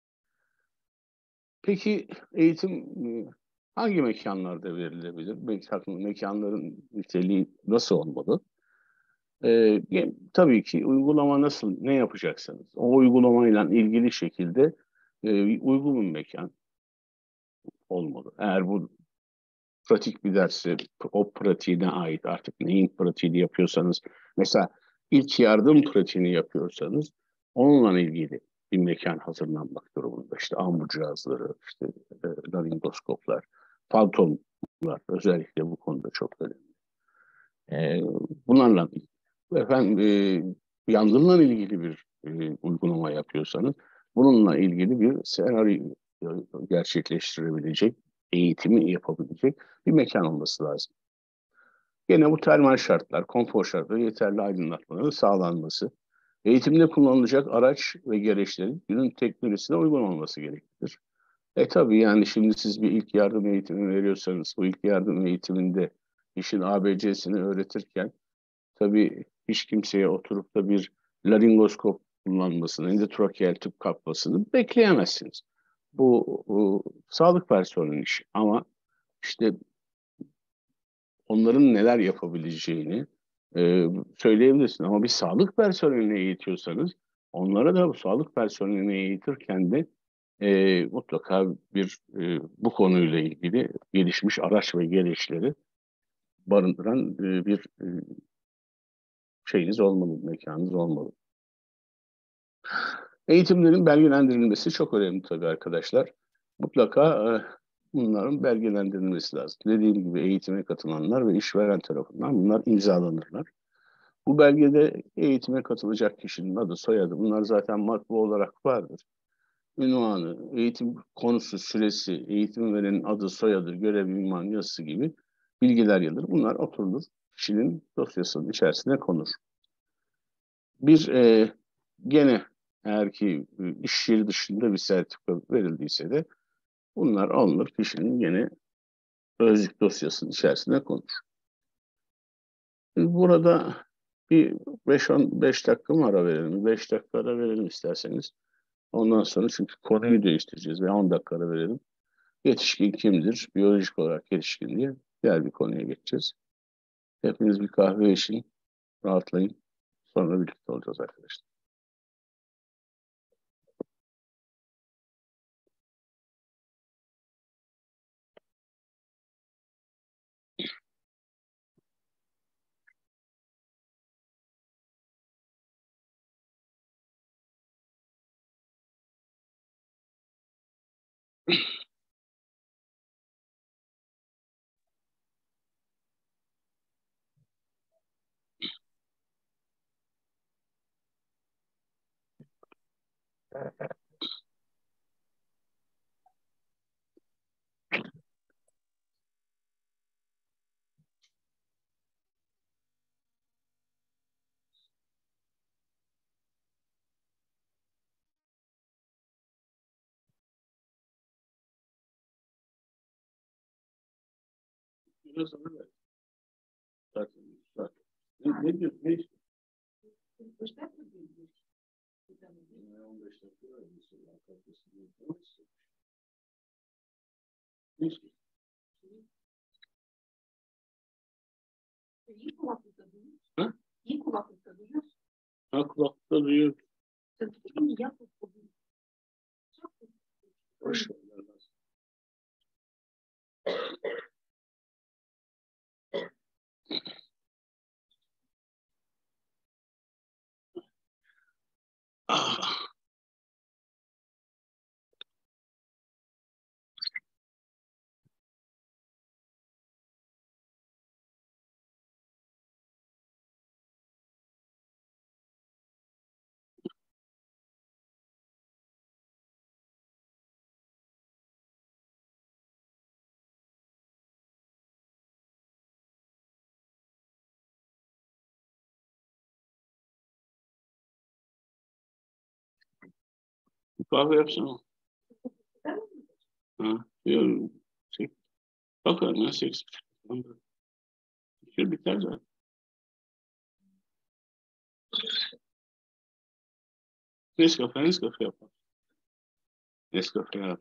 Peki eğitim hangi mekanlarda verilebilir? Mekanların niteliği nasıl olmalı? Tabii ki uygulama nasıl, ne yapacaksınız? O uygulamayla ilgili şekilde uygun bir mekan olmalı. Eğer bu pratik bir dersi, o pratiğine ait artık neyin pratiğini yapıyorsanız, mesela ilk yardım pratiğini yapıyorsanız onunla ilgili bir mekan hazırlanmak durumunda. İşte ambu cihazları, işte laringoskoplar, fantomlar özellikle bu konuda çok önemli. Bunlarla ilgili. Efendim, yangınla ilgili bir uygulama yapıyorsanız bununla ilgili bir senaryo gerçekleştirebilecek, eğitimi yapabilecek bir mekan olması lazım. Gene bu termal şartlar, konfor şartları, yeterli aydınlatmanın sağlanması, eğitimde kullanılacak araç ve gereçlerin günün teknolojisine uygun olması gereklidir. Tabii yani şimdi siz bir ilk yardım eğitimi veriyorsanız, bu ilk yardım eğitiminde işin ABC'sini öğretirken tabii hiç kimseye oturup da bir laringoskop kullanmasını, endotrakeal tüp kapmasını bekleyemezsiniz. Bu sağlık personelinin işi. Ama işte onların neler yapabileceğini söyleyebilirsin. Ama bir sağlık personelini eğitiyorsanız onlara da bu sağlık personelini eğitirken de mutlaka bir bu konuyla ilgili gelişmiş araç ve gereçleri barındıran bir şeyiniz olmalı, mekanınız olmalı. Eğitimlerin belgelendirilmesi çok önemli tabii arkadaşlar. Mutlaka bunların belgelendirilmesi lazım. Dediğim gibi eğitime katılanlar ve işveren tarafından bunlar imzalanırlar. Bu belgede eğitime katılacak kişinin adı, soyadı bunlar zaten matbu olarak vardır. Ünvanı, eğitim konusu, süresi, eğitim verenin adı, soyadı, görev, ünvan, yazısı gibi bilgiler yazılır. Bunlar oturulur, kişinin dosyasının içerisine konur. Bir gene eğer ki iş yeri dışında bir sertifika verildiyse de bunlar alınır, kişinin gene özlük dosyasının içerisine konur. Burada bir 5 dakika mı ara verelim? 5 dakika ara verelim isterseniz. Ondan sonra çünkü konuyu değiştireceğiz ve 10 dakika ara verelim. Yetişkin kimdir? Biyolojik olarak yetişkin diye diğer bir konuya geçeceğiz. Hepiniz bir kahve için rahatlayın. Sonra birlikte olacağız arkadaşlar. Biraz sonra ver. Zaten. Ne diyorsun? Ne istiyorsun? 15 dakika var mesela. Ne istiyorsun? İyi kulaklıkta duyuyor. Ha? İyi kulaklıkta duyuyor. Ha, kulakta duyuyor. İyi yap. Boş ver. Ah. Kahve yapsana. Ha, diyorum. Bakalım ya 8.30. Şey biter zaten. Nescafe yapalım. Nescafe yap.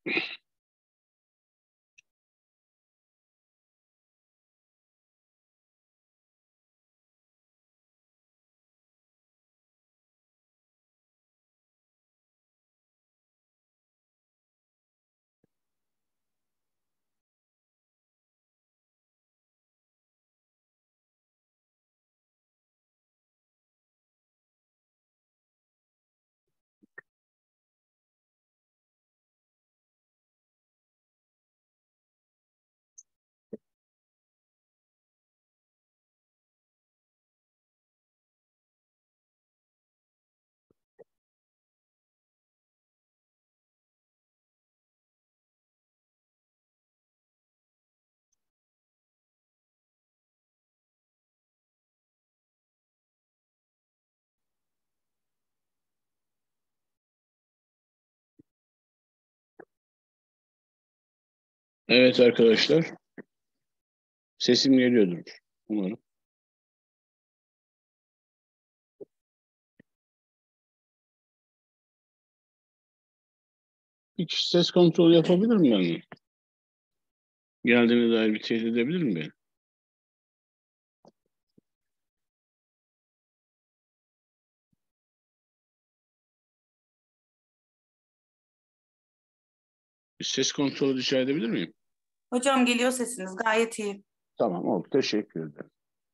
Evet arkadaşlar, sesim geliyordur umarım. Hiç ses kontrolü yapabilir miyim ben? Geldiğine dair bir teyit edebilir miyim beni? Bir ses kontrolü rica edebilir miyim? Hocam geliyor sesiniz gayet iyi. Tamam, oldu. Teşekkür ederim.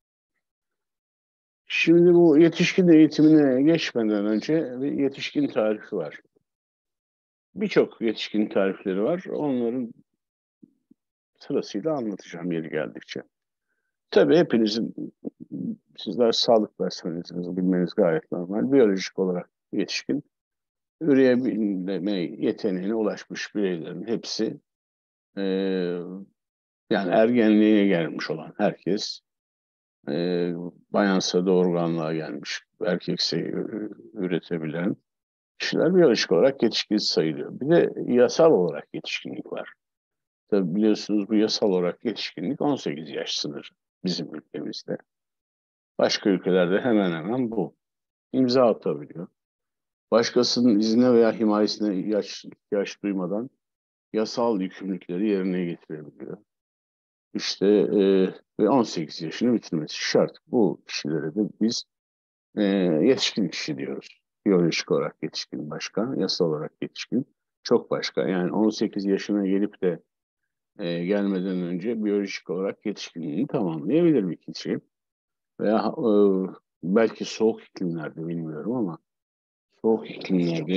Şimdi bu yetişkin eğitimine geçmeden önce bir yetişkin tarifi var. Birçok yetişkin tarifleri var. Onların sırasıyla anlatacağım yeri geldikçe. Tabii hepinizin, sizler sağlık personelisiniz, bilmeniz gayet normal. Biyolojik olarak yetişkin, üreyebilme yeteneğine ulaşmış bireylerin hepsi, e, yani ergenliğe gelmiş olan herkes, bayansa doğurganlığa gelmiş, erkekse üretebilen kişiler biyolojik olarak yetişkin sayılıyor. Bir de yasal olarak yetişkinlik var. Tabii biliyorsunuz bu yasal olarak yetişkinlik 18 yaş sınırı bizim ülkemizde. Başka ülkelerde hemen hemen bu. İmza atabiliyor. Başkasının izine veya himayesine ihtiyaç duymadan yasal yükümlülükleri yerine getirebiliyor. İşte ve 18 yaşını bitirmesi şart. Bu kişilere de biz yetişkin kişi diyoruz. Biyolojik olarak yetişkin başka, yasal olarak yetişkin çok başka. Yani 18 yaşına gelip de gelmeden önce biyolojik olarak yetişkinliğini tamamlayabilir bir kişi. Veya belki soğuk iklimlerde bilmiyorum ama soğuk iklimlerde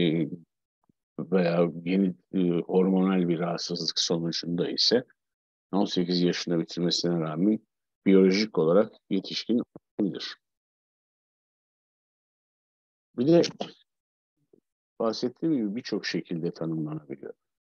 veya yeni hormonal bir rahatsızlık sonucunda ise 18 yaşında bitirmesine rağmen biyolojik olarak yetişkin olabilir. Bir de bahsettiğim gibi birçok şekilde tanımlanabiliyor.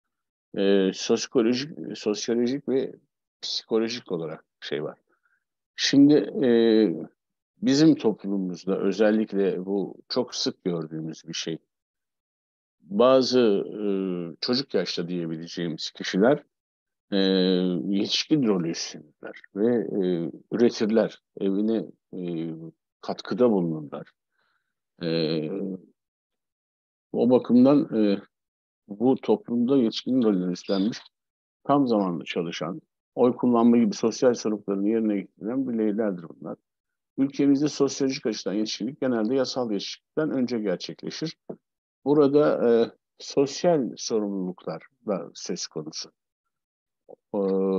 Sosyolojik ve psikolojik olarak şey var. Şimdi bizim toplumumuzda özellikle bu çok sık gördüğümüz bir şey. Bazı çocuk yaşta diyebileceğimiz kişiler e, yetişkin rolü üstlenirler ve üretirler, evine katkıda bulunurlar. E, O bakımdan bu toplumda yetişkin rolünü üstlenmiş, tam zamanlı çalışan, oy kullanma gibi sosyal sorumluluklarını yerine getiren bireylerdir bunlar. Ülkemizde sosyolojik açıdan yetişkinlik genelde yasal yetişkinlikten önce gerçekleşir. Burada sosyal sorumluluklar da söz konusu. E,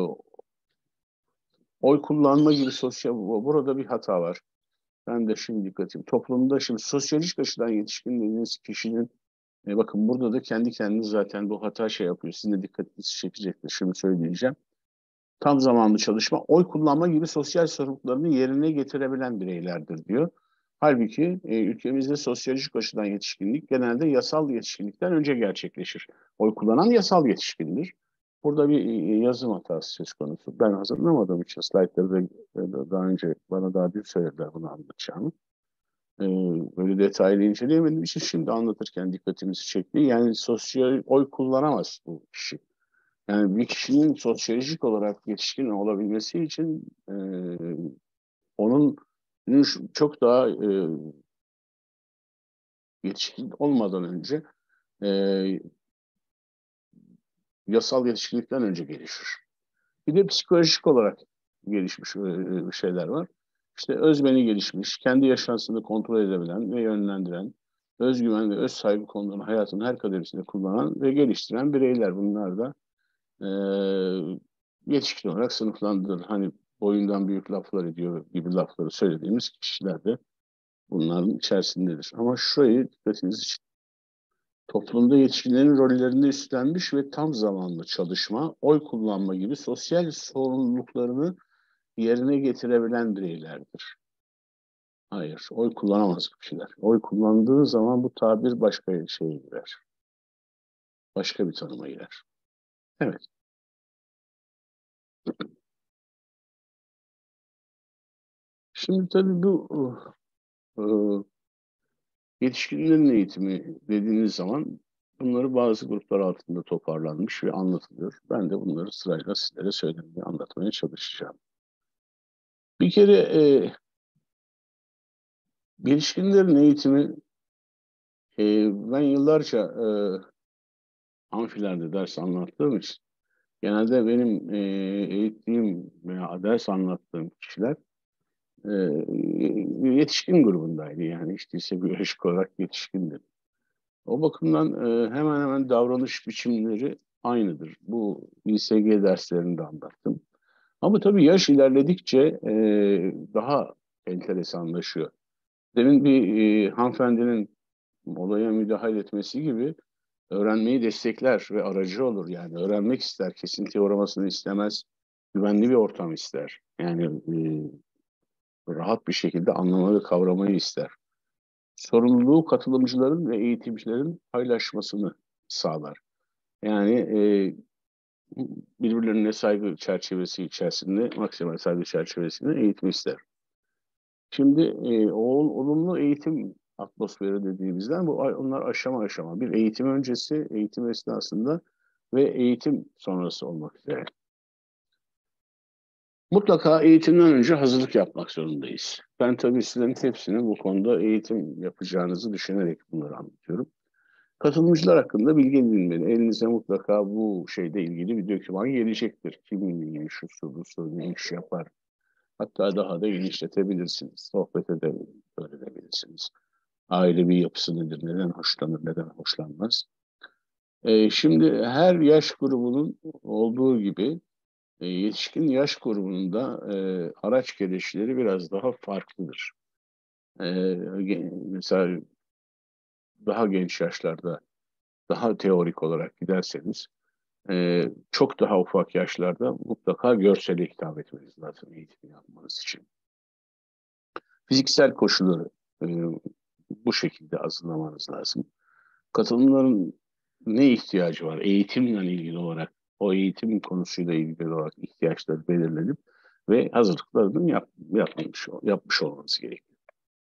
Oy kullanma gibi burada bir hata var. Ben de şimdi dikkatim. Toplumda şimdi sosyolojik açıdan yetişkin dediğiniz kişinin bakın burada da kendi kendiniz zaten bu hata şey yapıyor. Sizin de dikkatinizi çekecektir. Şimdi söyleyeceğim. Tam zamanlı çalışma, oy kullanma gibi sosyal sorumluluklarını yerine getirebilen bireylerdir diyor. Halbuki ülkemizde sosyolojik açıdan yetişkinlik genelde yasal yetişkinlikten önce gerçekleşir. Oy kullanan yasal yetişkindir. Burada bir yazım hatası söz konusu. Ben hazırlamadığım için slaytları da daha önce bana daha bir söylediler bunu anlatacağımı. E, Böyle detaylı inceleyemediğim için şimdi anlatırken dikkatimizi çekti. Yani sosyal oy kullanamaz bu kişi. Yani bir kişinin sosyolojik olarak yetişkin olabilmesi için onun çok daha yetişkin olmadan önce e, yasal yetişkinlikten önce gelişir. Bir de psikolojik olarak gelişmiş şeyler var. İşte özbeni gelişmiş, kendi yaşantısını kontrol edebilen ve yönlendiren, özgüven ve öz saygı konularını hayatın her kaderesinde kullanan ve geliştiren bireyler. Bunlar da yetişkin olarak sınıflandırılır. Hani boyundan büyük laflar ediyor gibi lafları söylediğimiz kişiler de bunların içerisindedir. Ama şurayı dikkatiniz için, toplumda yetişkinlerin rollerini üstlenmiş ve tam zamanlı çalışma, oy kullanma gibi sosyal sorumluluklarını yerine getirebilen bireylerdir. Hayır, oy kullanamaz bu kişiler. Oy kullandığı zaman bu tabir başka şeye girer. Başka bir tanıma girer. Evet. Şimdi tabii bu e, yetişkinlerin eğitimi dediğiniz zaman bunları bazı gruplar altında toparlanmış ve anlatılıyor. Ben de bunları sırayla sizlere söylemeye, anlatmaya çalışacağım. Bir kere yetişkinlerin eğitimi ben yıllarca amfilerde ders anlattığım için genelde benim eğittiğim veya ders anlattığım kişiler yetişkin grubundaydı. Yani işte ise biyolojik olarak yetişkindir. O bakımdan hemen hemen davranış biçimleri aynıdır. Bu İSG derslerinde anlattım. Ama tabii yaş ilerledikçe daha enteresanlaşıyor. Demin bir hanımefendinin olaya müdahale etmesi gibi öğrenmeyi destekler ve aracı olur. Yani öğrenmek ister, kesintiye uğramasını istemez, güvenli bir ortam ister. Yani rahat bir şekilde anlamayı ve kavramayı ister. Sorumluluğu katılımcıların ve eğitimcilerin paylaşmasını sağlar. Yani birbirlerine saygı çerçevesi içerisinde, maksimal saygı çerçevesinde eğitim ister. Şimdi olumlu eğitim atmosferi dediğimizden onlar aşama aşama. Bir eğitim öncesi, eğitim esnasında ve eğitim sonrası olmak üzere. Mutlaka eğitimden önce hazırlık yapmak zorundayız. Ben tabii sizlerin hepsini bu konuda eğitim yapacağınızı düşünerek bunları anlatıyorum. Katılımcılar hakkında bilgi edinmeli. Elinize mutlaka bu şeyle ilgili bir doküman gelecektir. Kiminle ilgili şu ne iş yapar. Hatta daha da genişletebilirsiniz. Sohbet öğrenebilirsiniz. Aile bir yapısı nedir, neden hoşlanır, neden hoşlanmaz. Şimdi her yaş grubunun olduğu gibi yetişkin yaş grubunda araç gereçleri biraz daha farklıdır. Mesela daha genç yaşlarda daha teorik olarak giderseniz çok daha ufak yaşlarda mutlaka görsele hitap etmeniz lazım eğitim yapmanız için. Fiziksel koşulları e, bu şekilde hazırlamanız lazım. Katılımların ne ihtiyacı var? Eğitimle ilgili olarak, o eğitim konusuyla ilgili olarak ihtiyaçları belirlenip ve hazırlıklarını yapmış olmanız gerekiyor.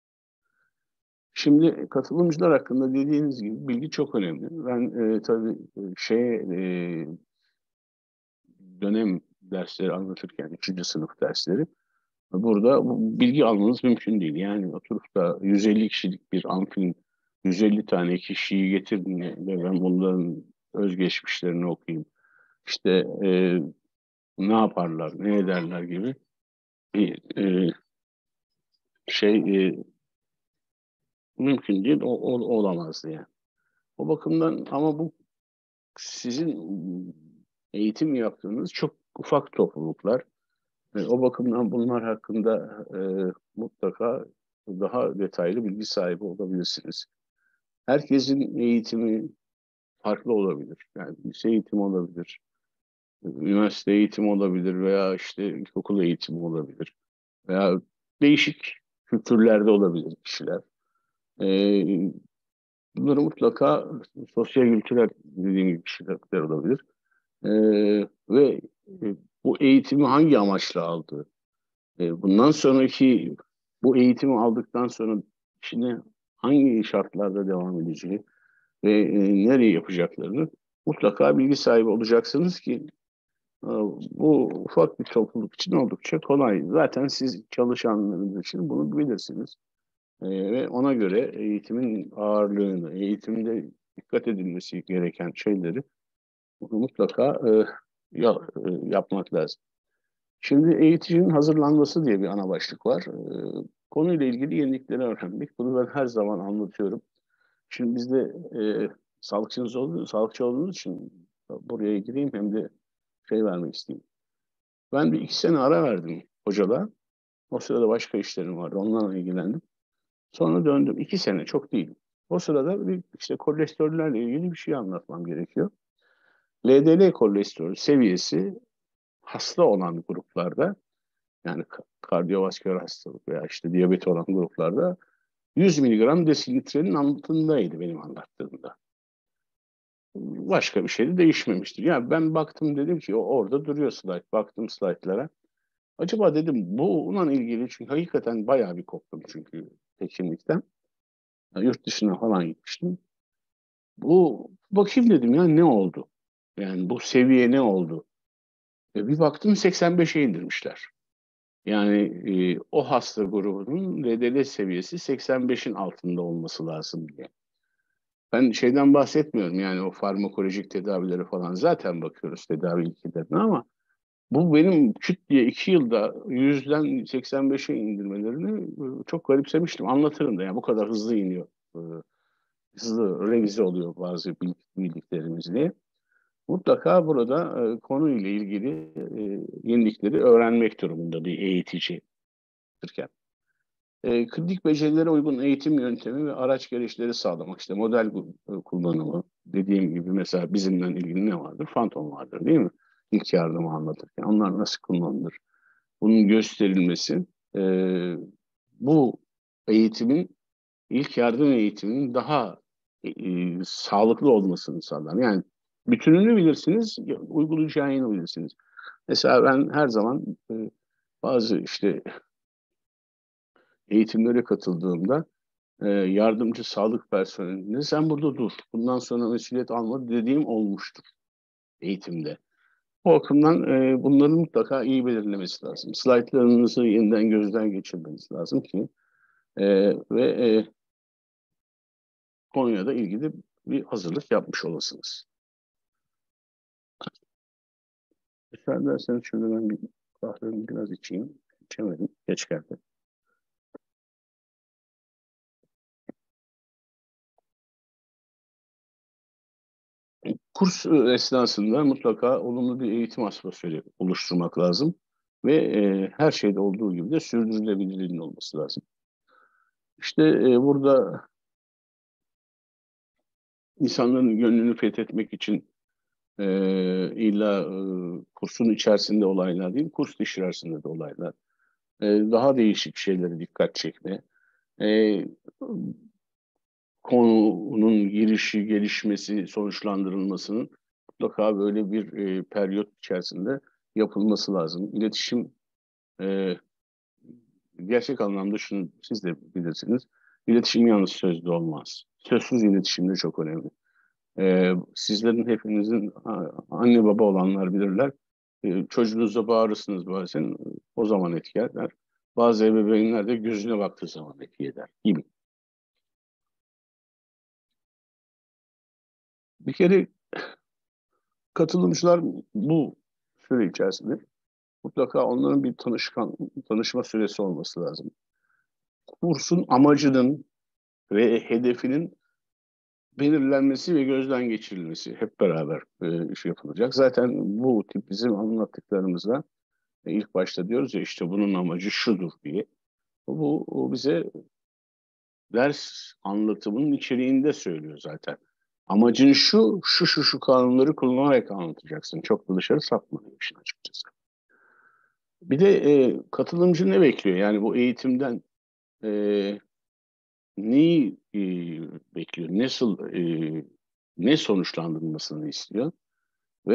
Şimdi katılımcılar hakkında dediğiniz gibi bilgi çok önemli. Ben tabii dönem dersleri anlatırken, 3. sınıf dersleri, burada bilgi almanız mümkün değil. Yani oturup da 150 kişilik bir amfinin 150 tane kişiyi getirdin ve ben bunların özgeçmişlerini okuyayım. İşte ne yaparlar, ne ederler gibi bir şey mümkün değil, olamazdı yani. O bakımdan ama bu sizin eğitim yaptığınız çok ufak topluluklar. O bakımdan bunlar hakkında mutlaka daha detaylı bilgi sahibi olabilirsiniz. Herkesin eğitimi farklı olabilir. Yani lise eğitimi olabilir, üniversite eğitimi olabilir veya işte ilkokul eğitimi olabilir. Veya değişik kültürlerde olabilir kişiler. E, Bunları mutlaka sosyal kültürel dediğim gibi kişiler olabilir. Ve bu eğitimi hangi amaçla aldığı, bundan sonraki bu eğitimi aldıktan sonra şimdi hangi şartlarda devam edeceği ve nereye yapacaklarını mutlaka bilgi sahibi olacaksınız ki bu ufak bir topluluk için oldukça kolay. Zaten siz çalışanlarınız için bunu bilirsiniz. Ve ona göre eğitimin ağırlığını, eğitimde dikkat edilmesi gereken şeyleri Bunu mutlaka yapmak lazım. Şimdi eğiticinin hazırlanması diye bir ana başlık var. Konuyla ilgili yenilikleri öğrenmek. Bunu ben her zaman anlatıyorum. Şimdi biz de sağlıkçı olduğumuz için buraya gireyim hem de vermek isteyeyim. Ben bir 2 sene ara verdim hocada. O sırada başka işlerim vardı. Onlarla ilgilendim. Sonra döndüm. 2 sene çok değil. O sırada bir işte kolesterollerle ilgili bir şey anlatmam gerekiyor. LDL kolesterol seviyesi hasta olan gruplarda, yani kardiyovasküler hastalık veya işte diyabet olan gruplarda 100 miligram desilitrenin altındaydı benim anlattığımda. Başka bir şey de değişmemiştir. Yani ben baktım, dedim ki orada duruyor slide. Baktım slaytlara. Acaba dedim bununla ilgili, çünkü hakikaten bayağı bir koptum çünkü hekimlikten. Yurt dışına falan gitmiştim. Bakayım dedim ya, ne oldu? Yani bu seviye ne oldu? Bir baktım 85'e indirmişler. Yani o hasta grubunun LDL seviyesi 85'in altında olması lazım diye. Ben şeyden bahsetmiyorum, yani o farmakolojik tedavileri falan zaten bakıyoruz tedavi ilkelerine, ama bu benim küt diye 2 yılda 100'den 85'e indirmelerini çok garipsemiştim. Anlatırım da, yani bu kadar hızlı iniyor. Hızlı revize oluyor bazı bildiklerimiz diye. Mutlaka burada konuyla ilgili yenilikleri öğrenmek durumunda bir eğitici. Klinik becerilere uygun eğitim yöntemi ve araç gelişleri sağlamak. İşte model kullanımı. Dediğim gibi mesela bizimle ilgili ne vardır? Fantom vardır, değil mi? İlk yardımı anlatırken. Onlar nasıl kullanılır? Bunun gösterilmesi bu eğitimin, ilk yardım eğitiminin daha sağlıklı olmasını sağlar. Yani bütününü bilirsiniz, uygulayacağını bilirsiniz. Mesela ben her zaman bazı işte eğitimlere katıldığımda yardımcı sağlık personeline sen burada dur, bundan sonra mesuliyet alma dediğim olmuştur eğitimde. O bakımdan bunları mutlaka iyi belirlemesi lazım. Slaytlarınızı yeniden gözden geçirmeniz lazım ki ve konuya da ilgili bir hazırlık yapmış olasınız. Müsaade ederseniz şöyle ben bir kahvemi biraz içeyim. İçemedim, geç geldi. Kurs esnasında mutlaka olumlu bir eğitim atmosferi oluşturmak lazım. Ve her şeyde olduğu gibi de sürdürülebilirliğinin olması lazım. İşte burada insanların gönlünü fethetmek için illa kursun içerisinde olaylar değil, kurs dışarısında da olaylar. Daha değişik şeylere dikkat çekme. E, Konunun girişi, gelişmesi, sonuçlandırılmasının mutlaka böyle bir periyot içerisinde yapılması lazım. İletişim gerçek anlamda şunu siz de bilirsiniz. İletişim yalnız sözlü olmaz. Sözsüz iletişim de çok önemli. Sizlerin hepinizin anne baba olanlar bilirler. Çocuğunuza bağırırsınız bazen, o zaman etki eder. Bazı ebeveynler de gözüne baktığı zaman etki eder gibi. Bir kere katılımcılar bu süre içerisinde mutlaka onların bir tanışma süresi olması lazım. Kursun amacının ve hedefinin belirlenmesi ve gözden geçirilmesi hep beraber iş yapılacak. Zaten bu tip bizim anlattıklarımızda ilk başta diyoruz ya, işte bunun amacı şudur diye. Bu bize ders anlatımının içeriğinde söylüyor zaten. Amacın şu kanunları kullanarak anlatacaksın. Çok da dışarı sapma işin açıkçası. Bir de katılımcı ne bekliyor? Yani bu eğitimden neyi bekliyor? Ne sonuçlandırılmasını istiyor? Ve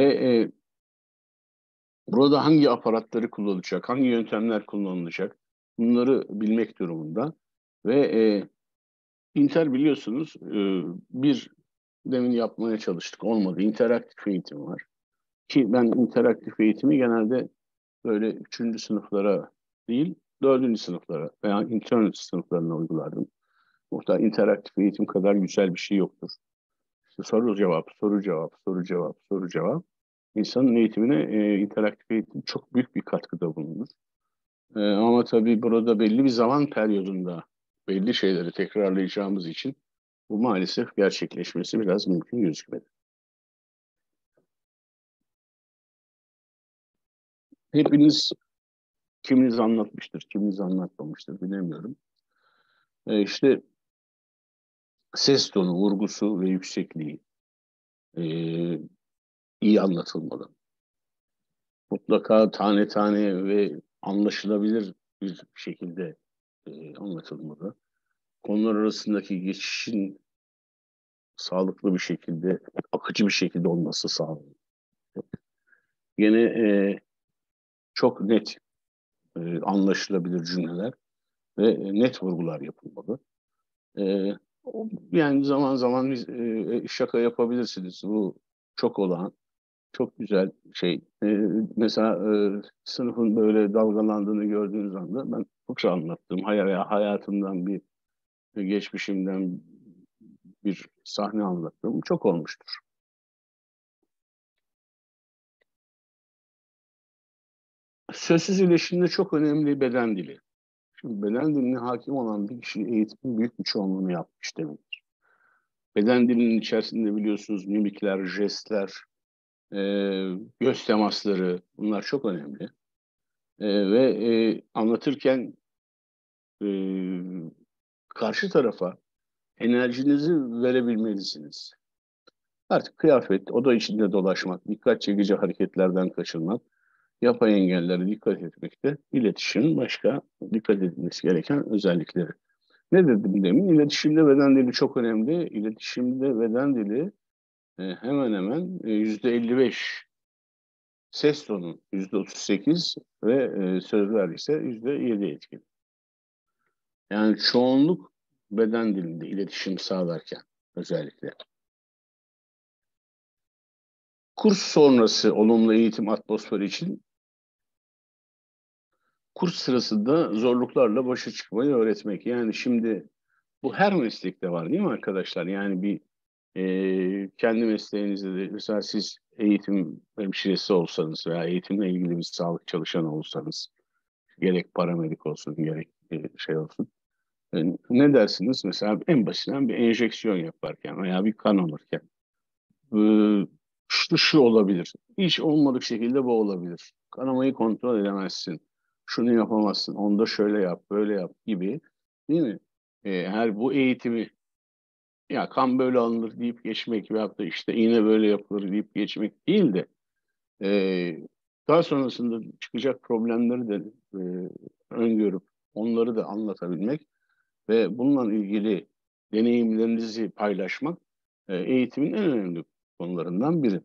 burada hangi aparatları kullanılacak, hangi yöntemler kullanılacak? Bunları bilmek durumunda. Ve Inter biliyorsunuz bir demin yapmaya çalıştık. Olmadı. İnteraktif eğitim var. Ki ben interaktif eğitimi genelde böyle 3. sınıflara değil, 4. sınıflara veya intern sınıflarına uygulardım. Muhtemelen interaktif eğitim kadar güzel bir şey yoktur. İşte soru cevap, soru cevap, soru cevap, soru cevap. İnsanın eğitimine interaktif eğitim çok büyük bir katkıda bulunur. Ama tabii burada belli bir zaman periyodunda belli şeyleri tekrarlayacağımız için bu maalesef gerçekleşmesi biraz mümkün gözükmedi. Hepiniz, kiminiz anlatmıştır, kiminiz anlatmamıştır bilemiyorum. İşte ses tonu, vurgusu ve yüksekliği iyi anlatılmalı. Mutlaka tane tane ve anlaşılabilir bir şekilde anlatılmalı. Konular arasındaki geçişin sağlıklı bir şekilde, akıcı bir şekilde olması sağlanıyor. Yine çok net, anlaşılabilir cümleler ve net vurgular yapılmalı. Yani zaman zaman biz şaka yapabilirsiniz. Bu çok olağan, çok güzel şey. Mesela sınıfın böyle dalgalandığını gördüğünüz anda ben fıkra anlattım. Hayatımdan bir geçmişimden bir sahne anlattım. Çok olmuştur. Sözsüz iletişimde çok önemli beden dili. Şimdi beden diline hakim olan bir kişi eğitimin büyük bir çoğunluğunu yapmış demektir. Beden dilinin içerisinde biliyorsunuz mimikler, jestler, göz temasları bunlar çok önemli. Ve anlatırken karşı tarafa enerjinizi verebilmelisiniz. Artık kıyafet, oda içinde dolaşmak, dikkat çekici hareketlerden kaçınmak, yapay engellere dikkat etmekte iletişimin başka dikkat edilmesi gereken özellikleri. Ne dedim demin? İletişimde beden dili çok önemli. İletişimde beden dili hemen hemen %55, ses tonu %38 ve sözler ise %7 etkili. Yani çoğunluk beden dilinde iletişim sağlarken özellikle. Kurs sonrası olumlu eğitim atmosferi için kurs sırasında zorluklarla başa çıkmayı öğretmek. Yani şimdi bu her meslekte var değil mi arkadaşlar? Yani bir kendi mesleğinizde de mesela siz eğitim hemşiresi olsanız veya eğitimle ilgili bir sağlık çalışanı olsanız gerek paramedik olsun gerek şey olsun. Ne dersiniz? Mesela en basitinden bir enjeksiyon yaparken veya bir kan alırken şu olabilir. Hiç olmadık şekilde bu olabilir. Kanamayı kontrol edemezsin. Şunu yapamazsın. Onu da şöyle yap, böyle yap gibi. Değil mi? Her bu eğitimi ya kan böyle alınır deyip geçmek veyahut da işte iğne böyle yapılır deyip geçmek değil de daha sonrasında çıkacak problemleri de öngörüp onları da anlatabilmek ve bununla ilgili deneyimlerinizi paylaşmak eğitimin en önemli konularından biri.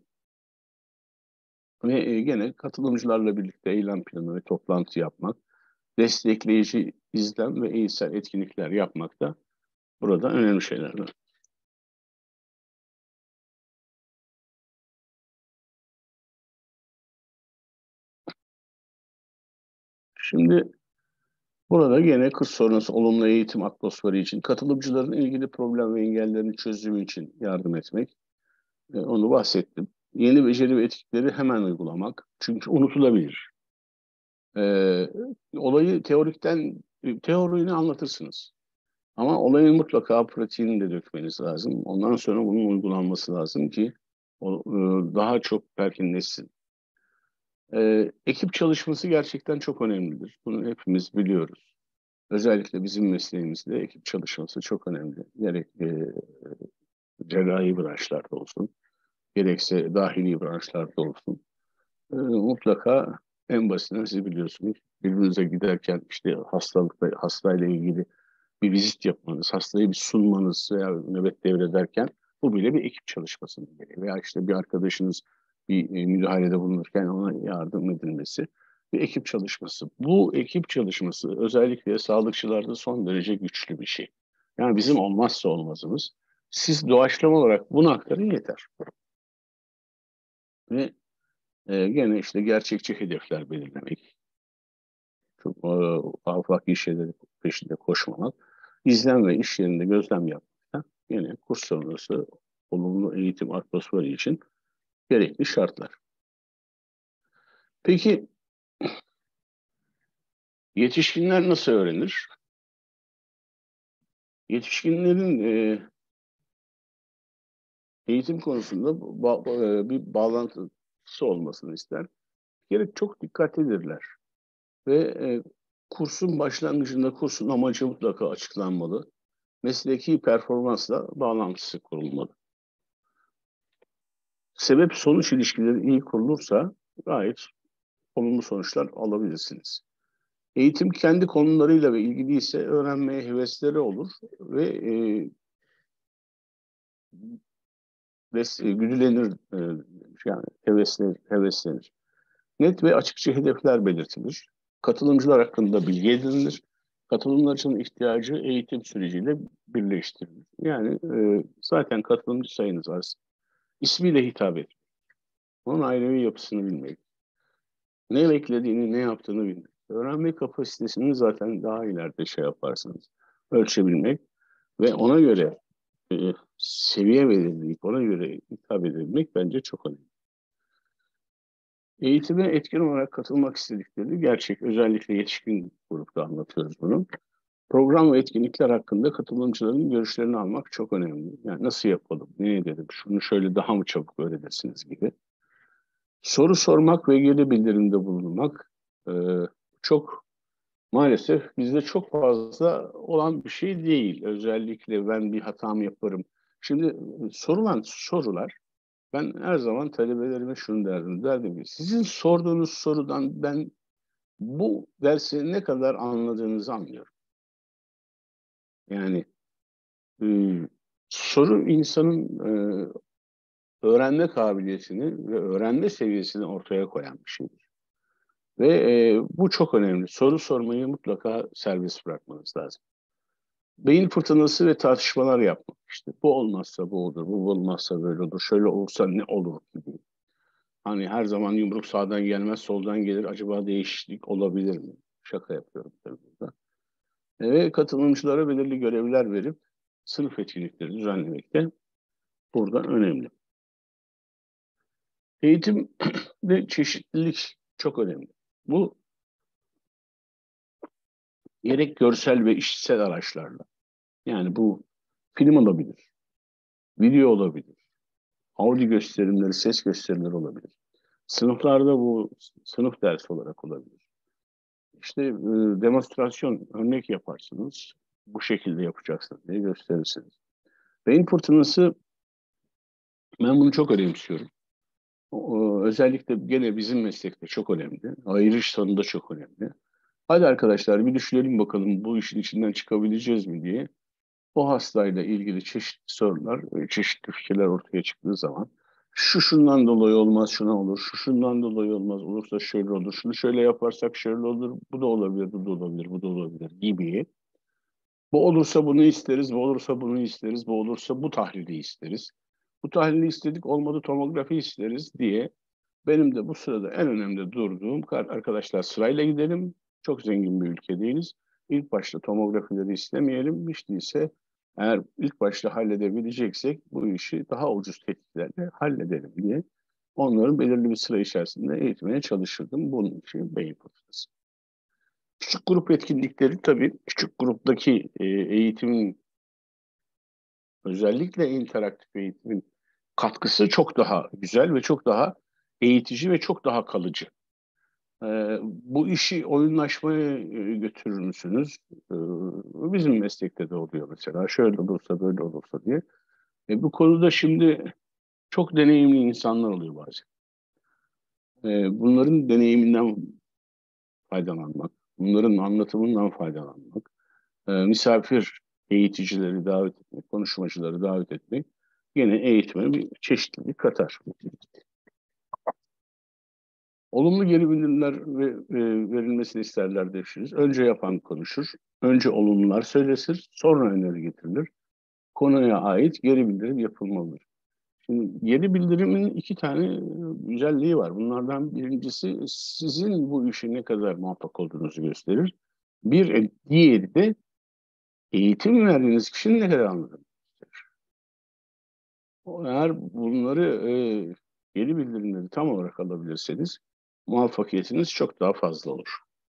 Ve gene katılımcılarla birlikte eylem planı ve toplantı yapmak, destekleyici izlem ve eğitsel etkinlikler yapmak da burada önemli şeylerden. Şimdi burada gene kurs sonrası olumlu eğitim atmosferi için katılımcıların ilgili problem ve engellerin çözümü için yardım etmek. Onu bahsettim. Yeni beceri ve etikleri hemen uygulamak. Çünkü unutulabilir. Olayı teorini anlatırsınız. Ama olayın mutlaka pratiğini de dökmeniz lazım. Ondan sonra bunun uygulanması lazım ki daha çok perkinleşsin. Ekip çalışması gerçekten çok önemlidir. Bunu hepimiz biliyoruz. Özellikle bizim mesleğimizde ekip çalışması çok önemli. Gerek cerrahi branşlarda olsun, gerekse dahili branşlarda olsun. Mutlaka en basitinden siz biliyorsunuz. Birbirinize giderken işte hastayla ilgili bir vizit yapmanız, hastayı bir sunmanız veya nöbet devrederken bu bile bir ekip çalışması gerekiyor. Veya işte bir arkadaşınız bir müdahalede bulunurken ona yardım edilmesi bir ekip çalışması. Bu ekip çalışması özellikle sağlıkçılarda son derece güçlü bir şey. Yani bizim olmazsa olmazımız. Siz doğaçlama olarak bunu aktarın yeter. Ve gene işte gerçekçi hedefler belirlemek. Çok afaki şeylerin peşinde koşmamak. İzlem ve iş yerinde gözlem yapmak. Yine kurs sonrası olumlu eğitim atmosferi için gerekli şartlar. Peki yetişkinler nasıl öğrenir? Yetişkinlerin eğitim konusunda bir bağlantısı olmasını ister. Bir kere çok dikkatlidirler ve kursun başlangıcında kursun amacı mutlaka açıklanmalı. Mesleki performansla bağlantısı kurulmalı. Sebep-sonuç ilişkileri iyi kurulursa gayet olumlu sonuçlar alabilirsiniz. Eğitim kendi konularıyla ve ilgiliyse öğrenmeye hevesleri olur ve güdülenir, yani heveslenir. Net ve açıkça hedefler belirtilir. Katılımcılar hakkında bilgi edinilir. Katılımcıların ihtiyacı eğitim süreciyle birleştirilir. Yani zaten katılımcı sayınız az. İsmiyle hitap et. Onun ailevi yapısını bilmek. Ne beklediğini, ne yaptığını bilmek. Öğrenme kapasitesini zaten daha ileride yaparsınız. Ölçebilmek ve ona göre seviye belirleyip ona göre hitap edilmek bence çok önemli. Eğitime etkin olarak katılmak istedikleri gerçek, özellikle yetişkin grupta anlatıyoruz bunu. Program ve etkinlikler hakkında katılımcıların görüşlerini almak çok önemli. Yani nasıl yapalım, ne edelim, şunu şöyle daha mı çabuk öğrenirsiniz gibi. Soru sormak ve geri bildirimde bulunmak çok maalesef bizde çok fazla olan bir şey değil. Özellikle ben bir hatam yaparım. Şimdi sorulan sorular, ben her zaman talebelerime şunu derdim ki sizin sorduğunuz sorudan ben bu dersi ne kadar anladığınızı anlıyorum. Yani soru insanın öğrenme kabiliyetini ve öğrenme seviyesini ortaya koyan bir şeydir. Ve bu çok önemli. Soru sormayı mutlaka serbest bırakmanız lazım. Beyin fırtınası ve tartışmalar yapmak. İşte bu olmazsa bu olur, bu olmazsa böyle olur, şöyle olursa ne olur gibi. Hani her zaman yumruk sağdan gelmez, soldan gelir. Acaba değişiklik olabilir mi? Şaka yapıyorum tabii burada. Ve katılımcılara belirli görevler verip sınıf etkinlikleri düzenlemek de burada önemli. Eğitimde çeşitlilik çok önemli. Bu gerek görsel ve işitsel araçlarla. Yani bu film olabilir, video olabilir, audio gösterimleri, ses gösterimleri olabilir. Sınıflarda bu sınıf dersi olarak olabilir. İşte demonstrasyon, örnek yaparsınız. Bu şekilde yapacaksınız diye gösterirsiniz. Beyin fırtınası, ben bunu çok önemsiyorum. Özellikle gene bizim meslekte çok önemli. Ayrış sonunda çok önemli. Hadi arkadaşlar bir düşünelim bakalım bu işin içinden çıkabileceğiz mi diye. O hastayla ilgili çeşitli sorular, çeşitli fikirler ortaya çıktığı zaman şu şundan dolayı olmaz, şuna olur, şu şundan dolayı olmaz, olursa şöyle olur, şunu şöyle yaparsak şöyle olur, bu da olabilir, bu da olabilir, bu da olabilir gibi. Bu olursa bunu isteriz, bu olursa bunu isteriz, bu olursa bu tahlili isteriz. Bu tahlili istedik, olmadı tomografi isteriz diye benim de bu sırada en önemli durduğum, arkadaşlar sırayla gidelim, çok zengin bir ülke değiliz. İlk başta tomografileri istemeyelim, hiç değilse eğer ilk başta halledebileceksek bu işi daha ucuz tetkiklerle halledelim diye onların belirli bir sıra içerisinde eğitmeye çalışırdım. Bunun için beyin fırtınası. Küçük grup etkinlikleri tabii küçük gruptaki eğitimin, özellikle interaktif eğitimin katkısı çok daha güzel ve çok daha eğitici ve çok daha kalıcı. Bu işi oyunlaşmaya götürür müsünüz? Bizim meslekte de oluyor mesela. Şöyle olursa böyle olursa diye. Bu konuda şimdi çok deneyimli insanlar oluyor bazen. Bunların deneyiminden faydalanmak, bunların anlatımından faydalanmak, misafir eğiticileri davet etmek, konuşmacıları davet etmek yine eğitime bir çeşitlilik katar. Olumlu geri bildirimler verilmesini isterler dersiniz. Önce yapan konuşur, önce olumlular söylesin, sonra öneri getirilir. Konuya ait geri bildirim yapılmalıdır. Şimdi geri bildirimin iki tane güzelliği var. Bunlardan birincisi sizin bu işe ne kadar muvaffak olduğunuzu gösterir. Diğeri de eğitim verdiğiniz kişinin ne kadar anladığını gösterir. Eğer bunları geri bildirimleri tam olarak alabilirseniz muvaffakiyetiniz çok daha fazla olur.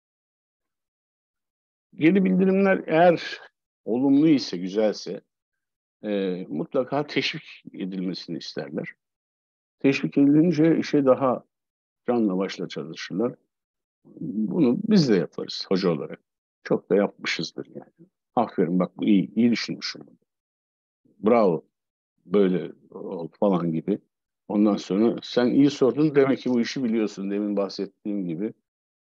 Geri bildirimler eğer olumlu ise, güzelse mutlaka teşvik edilmesini isterler. Teşvik edilince işe daha canla başla çalışırlar. Bunu biz de yaparız hoca olarak. Çok da yapmışızdır yani. Aferin bak bu iyi, iyi düşünmüşsün. Bravo, böyle ol falan gibi. Ondan sonra sen iyi sordun demek ki bu işi biliyorsun demin bahsettiğim gibi.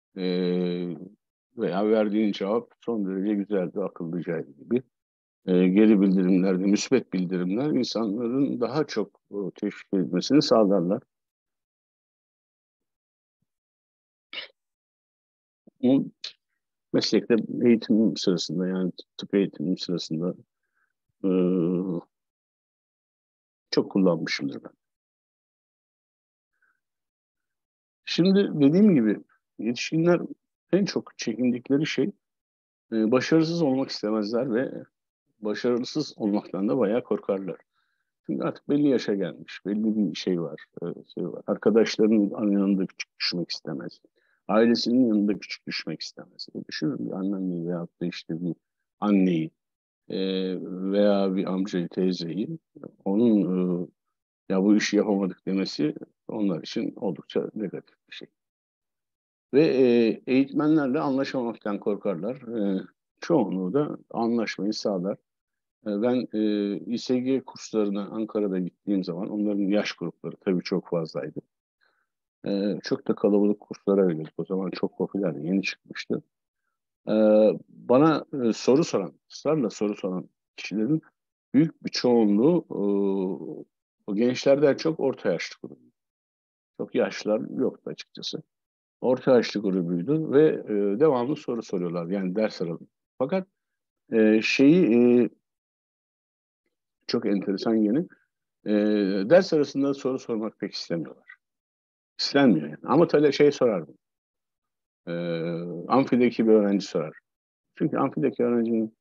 Veya verdiğin cevap son derece güzeldi, akıllıcaydı gibi. Geri bildirimlerde, müsbet bildirimler insanların daha çok teşvik edilmesini sağlarlar. Bu meslekte eğitim sırasında yani tıp eğitimim sırasında e, çok kullanmışımdır ben. Şimdi dediğim gibi yetişkinler en çok çekindikleri şey başarısız olmak istemezler ve başarısız olmaktan da bayağı korkarlar. Çünkü artık belli yaşa gelmiş, belli bir şey var, şey var. Arkadaşlarının yanında küçük düşmek istemez. Ailesinin yanında küçük düşmek istemez. Düşünün bir anneanneyi veyahut da işte bir anneyi e, veya bir amcayı, teyzeyi onun ya bu işi yapamadık demesi onlar için oldukça negatif bir şey. Ve eğitmenlerle anlaşamaktan korkarlar. Çoğunluğu da anlaşmayı sağlar. Ben İSG kurslarına Ankara'da gittiğim zaman onların yaş grupları tabii çok fazlaydı. Çok da kalabalık kurslara veriyorduk. O zaman çok popülerdi, yeni çıkmıştı. E, Bana soru soran, ısrarla soru soran kişilerin büyük bir çoğunluğu o gençlerden çok orta yaşlı grubu. Çok yaşlılar yoktu açıkçası. Orta yaşlı grubuydu ve devamlı soru soruyorlar. Yani ders aralığı. Fakat şeyi çok enteresan yine ders arasında soru sormak pek istemiyorlar. İstenmiyor yani. Ama tabii şey sorardım. E, Amfideki bir öğrenci sorar. Çünkü amfideki öğrencinin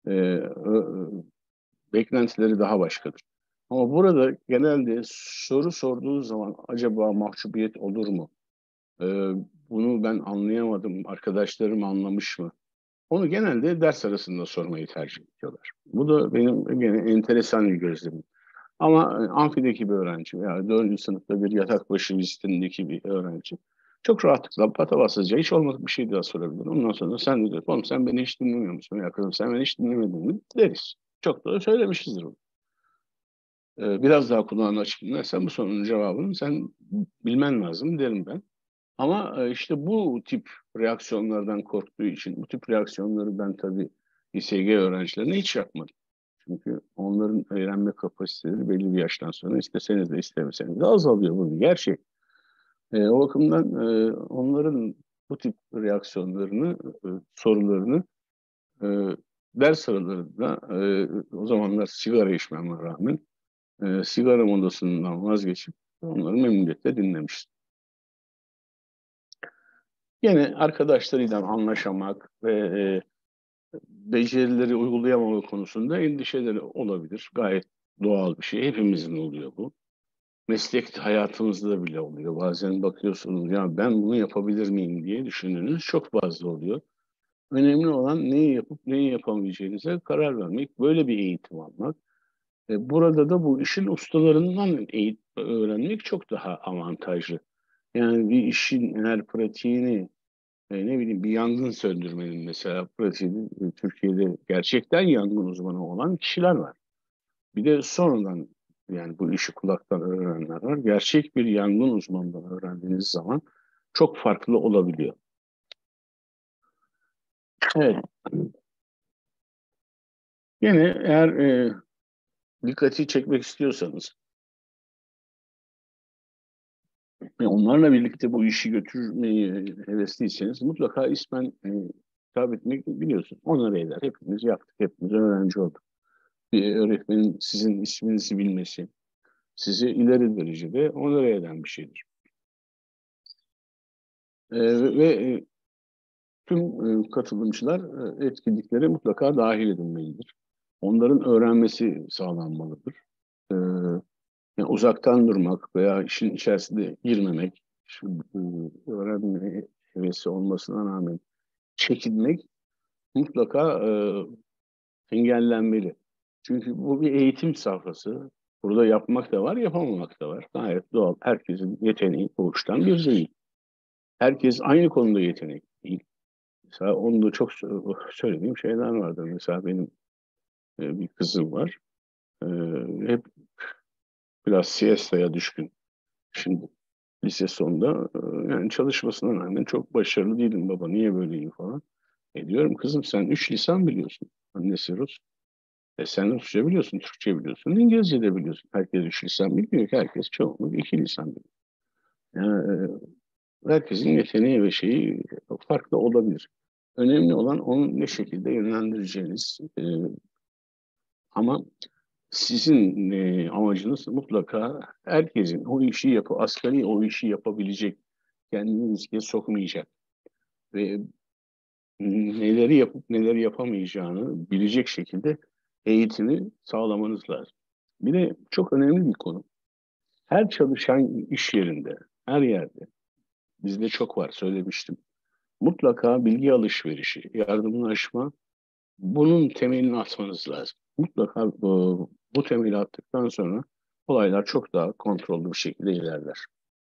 beklentileri daha başkadır. Ama burada genelde soru sorduğu zaman acaba mahcubiyet olur mu? E, Bunu ben anlayamadım. Arkadaşlarım anlamış mı? Onu genelde ders arasında sormayı tercih ediyorlar. Bu da benim gene enteresan bir gözlemim. Ama amfideki bir öğrenci veya 4. sınıfta bir yatak başı listindeki bir öğrenci çok rahatlıkla patavatsızca hiç olmadık bir şey daha sorabilir. Ondan sonra sen de diyor, oğlum sen beni hiç dinlemiyor musun? Ya kızım sen beni hiç dinlemedin mi? Deriz. Çok da söylemişizdir bunu. Biraz daha kulağını açık dinlersen bu sorunun cevabını sen bilmen lazım derim ben. Ama işte bu tip reaksiyonlardan korktuğu için bu tip reaksiyonları ben tabii İSG öğrencilerine hiç yapmadım. Çünkü onların öğrenme kapasiteleri belli bir yaştan sonra isteseniz de istemeseniz de azalıyor, bu bir gerçek. O bakımdan onların bu tip reaksiyonlarını, sorularını e, ders aralarında o zamanlar sigara içmeme rağmen sigara molasından vazgeçip onları memnuniyetle dinlemiştim. Yine arkadaşlarıyla anlaşamak ve becerileri uygulayamama konusunda endişeleri olabilir. Gayet doğal bir şey. Hepimizin oluyor bu. Meslek hayatımızda bile oluyor. Bazen bakıyorsunuz ya ben bunu yapabilir miyim diye düşündüğünüz çok fazla oluyor. Önemli olan neyi yapıp neyi yapamayacağınıza karar vermek. Böyle bir eğitim almak. Burada da bu işin ustalarından öğrenmek çok daha avantajlı. Yani bir işin eğer pratiğini ne bileyim bir yangın söndürmenin mesela pratiğini Türkiye'de gerçekten yangın uzmanı olan kişiler var. Bir de sonradan yani bu işi kulaktan öğrenenler var. Gerçek bir yangın uzmanından öğrendiğiniz zaman çok farklı olabiliyor. Evet. Yine eğer dikkati çekmek istiyorsanız ve onlarla birlikte bu işi götürmeyi hevesliyseniz mutlaka ismen hitap etmek biliyorsun. Onları eder. Hepimiz yaptık. Hepimiz öğrenci olduk. Bir öğretmenin sizin isminizi bilmesi sizi ileri derecede onore eden bir şeydir. Ve tüm katılımcılar etkinliklere mutlaka dahil edilmelidir. Onların öğrenmesi sağlanmalıdır. Yani uzaktan durmak veya işin içerisinde girmemek, öğrenme hevesi olmasına rağmen çekinmek mutlaka engellenmeli. Çünkü bu bir eğitim safhası. Burada yapmak da var, yapamamak da var. Gayet doğal. Herkesin yeteneği doğuştan bir değil. Herkes aynı konuda yetenekli değil. Mesela onu da çok söylediğim şeyler vardır. Mesela benim bir kızım var. E, Hep biraz siesta'ya düşkün. Şimdi lise sonunda yani çalışmasına rağmen çok başarılı değilim baba. Niye böyleyim falan. Diyorum kızım sen 3 lisan biliyorsun. Annesi Rus. Sen Rusça biliyorsun, Türkçe biliyorsun, İngilizce de biliyorsun. Herkes 3 lisan bilmiyor ki. Herkes çoğunluk 2 lisan biliyor. Yani, herkesin yeteneği ve şeyi farklı olabilir. Önemli olan onu ne şekilde yönlendireceğiniz. Ama sizin amacınız mutlaka herkesin o işi asgari o işi yapabilecek, kendini riske sokmayacak ve neleri yapıp neleri yapamayacağını bilecek şekilde eğitimi sağlamanız lazım. Bir de çok önemli bir konu. Her çalışan iş yerinde, her yerde, bizde çok var söylemiştim. Mutlaka bilgi alışverişi, yardımlaşma, bunun temelini atmanız lazım. Mutlaka bu temeli attıktan sonra olaylar çok daha kontrollü bir şekilde ilerler.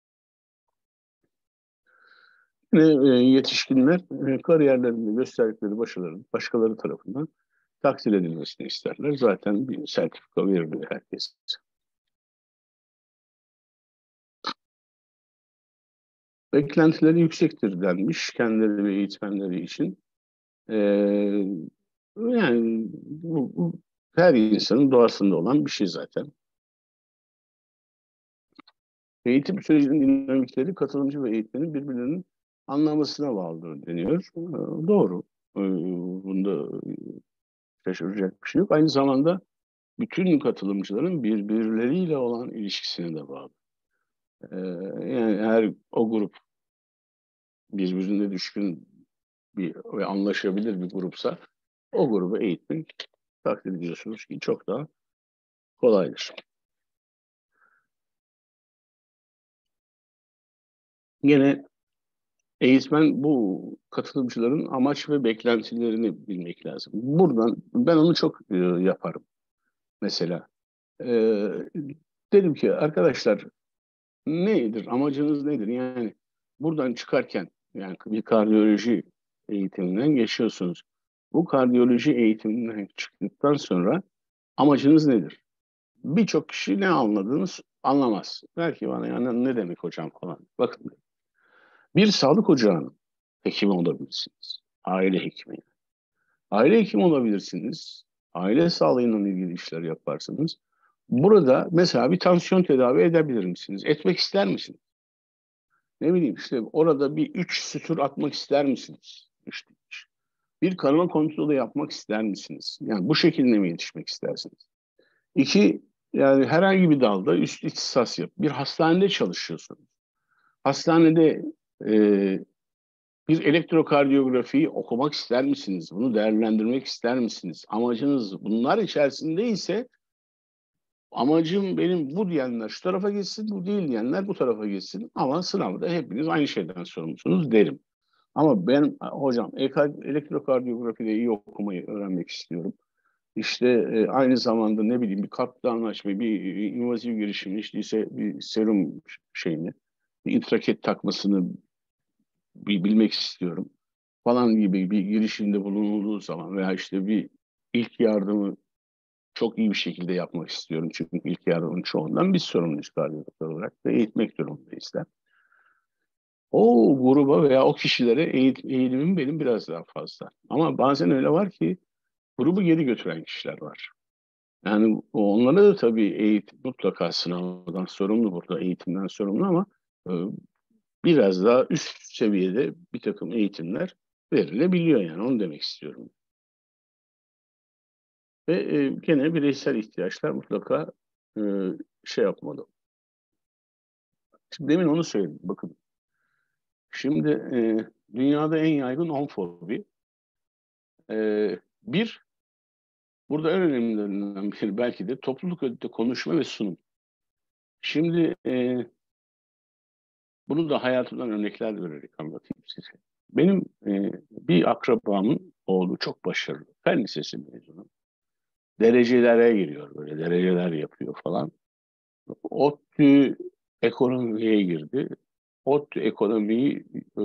Yine yetişkinler kariyerlerinde gösterdikleri başarıların başkaları tarafından takdir edilmesini isterler. Zaten bir sertifika veriliyor herkese. Beklentileri yüksektir denmiş kendileri ve eğitmenleri için. Ee, Yani bu her insanın doğasında olan bir şey zaten. Eğitim sürecinin dinamikleri katılımcı ve eğitmenin birbirlerinin anlamasına bağlıdır deniyor. Doğru. Bunda şaşıracak bir şey yok. Aynı zamanda bütün katılımcıların birbirleriyle olan ilişkisine de bağlı. Yani eğer o grup birbirine düşkün ve anlaşabilir bir grupsa o grubu eğitmek takdir ediyorsunuz ki çok daha kolaydır. Yine eğitmen bu katılımcıların amaç ve beklentilerini bilmek lazım. Buradan ben onu çok yaparım mesela. E, Dedim ki arkadaşlar nedir, amacınız nedir? Yani buradan çıkarken yani bir kardiyoloji eğitiminden geçiyorsunuz. Bu kardiyoloji eğitiminden çıktıktan sonra amacınız nedir? Birçok kişi ne anladığını anlamaz. Belki bana yani ne demek hocam falan. Bakın bir sağlık ocağının hekimi olabilirsiniz. Aile hekimi. Aile hekimi olabilirsiniz. Aile sağlığıyla ilgili işler yaparsınız. Burada mesela bir tansiyon tedavi edebilir misiniz? Etmek ister misiniz? Ne bileyim işte orada bir 3 sütür atmak ister misiniz? İşte bir kanama kontrolü yapmak ister misiniz? Yani bu şekilde mi yetişmek istersiniz? İki, yani herhangi bir dalda üst ihtisas yap. Bir hastanede çalışıyorsunuz. Hastanede e, bir elektrokardiyografiyi okumak ister misiniz? Bunu değerlendirmek ister misiniz? Amacınız bunlar içerisinde ise amacım benim bu diyenler şu tarafa geçsin, bu değil diyenler bu tarafa geçsin. Ama sınavda hepiniz aynı şeyden sorumlusunuz derim. Ama ben hocam elektrokardiyografide iyi okumayı öğrenmek istiyorum. İşte aynı zamanda ne bileyim bir kalp damlaçmayı, bir invaziv girişimi, işte ise bir serum şeyini, bir intraket takmasını bilmek istiyorum falan gibi bir girişimde bulunulduğu zaman veya işte bir ilk yardımı çok iyi bir şekilde yapmak istiyorum. Çünkü ilk yardımın çoğundan biz sorumluyuz kardiyologlar olarak ve eğitmek durumundayız da. O gruba veya o kişilere eğilimim benim biraz daha fazla. Ama bazen öyle var ki grubu geri götüren kişiler var. Yani onlara da tabii eğitim mutlaka sınavdan sorumlu burada, eğitimden sorumlu ama e, biraz daha üst seviyede bir takım eğitimler verilebiliyor yani onu demek istiyorum. Ve gene bireysel ihtiyaçlar mutlaka e, şey yapmalı. Şimdi demin onu söyledim. Bakın şimdi dünyada en yaygın 10 fobi. Bir, burada en önemlilerinden biri belki de topluluk önünde konuşma ve sunum. Şimdi bunu da hayatımdan örnekler vererek anlatayım size. Benim bir akrabamın oğlu çok başarılı. Fen Lisesi mezunu. Derecelere giriyor, böyle dereceler yapıyor falan. ODTÜ ekonomiye girdi. ODTÜ ekonomiyi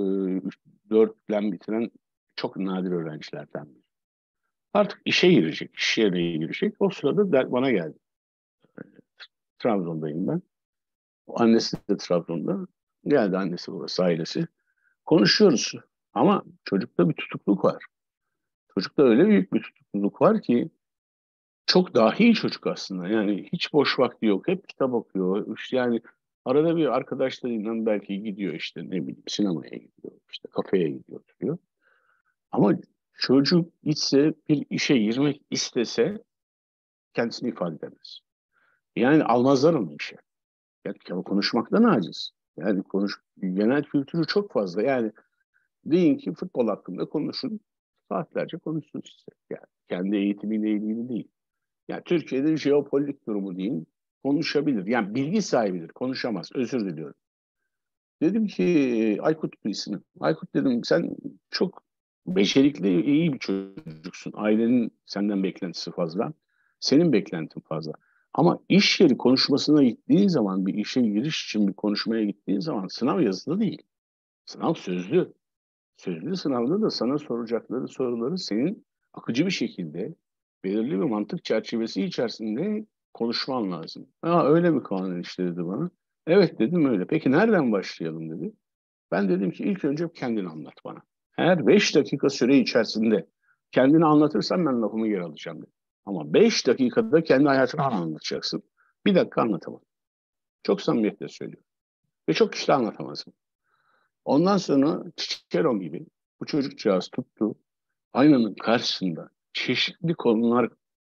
4'le bitiren çok nadir öğrencilerden biri. Artık işe girecek, iş yerine girecek. O sırada bana geldi. Trabzon'dayım ben. Annesi de Trabzon'da. Geldi annesi, babası, ailesi. Konuşuyoruz. Ama çocukta bir tutukluk var. Çocukta öyle büyük bir tutukluk var ki çok dahi çocuk aslında. Yani hiç boş vakti yok. Hep kitap okuyor. İşte yani arada bir arkadaşlarıyla belki gidiyor, işte ne bileyim sinemaya gidiyor, işte kafeye gidiyor, oturuyor. Ama çocuk gitse, bir işe girmek istese kendisini ifade edemez. Yani almazlar onu işe. Yani konuşmaktan aciz. Yani genel kültürü çok fazla. Yani deyin ki futbol hakkında konuşun. Saatlerce konuşsun size. Yani kendi eğitimiyle ilgili değil. Yani Türkiye'de jeopolitik durumu deyin. Konuşabilir. Yani bilgi sahibidir. Konuşamaz. Özür diliyorum. Dedim ki Aykut bir isim. Aykut dedim, sen çok becerikli, iyi bir çocuksun. Ailenin senden beklentisi fazla. Senin beklentin fazla. Ama iş yeri konuşmasına gittiğin zaman, bir işe giriş için bir konuşmaya gittiğin zaman sınav yazılı değil. Sınav sözlü. Sözlü sınavda da sana soracakları soruları senin akıcı bir şekilde belirli bir mantık çerçevesi içerisinde konuşman lazım. Ha, öyle mi kanun işte dedi bana. Evet dedim, öyle. Peki nereden başlayalım dedi. Ben dedim ki ilk önce kendini anlat bana. Eğer 5 dakika süre içerisinde kendini anlatırsan ben lafımı geri alacağım dedi. Ama 5 dakikada kendi hayatını anlatacaksın. Bir dakika anlatamam. Çok samimiyetle söylüyorum. Ve çok kişi de anlatamazsın. Ondan sonra Cicerone gibi bu çocukcağız tuttu. Aynanın karşısında çeşitli konular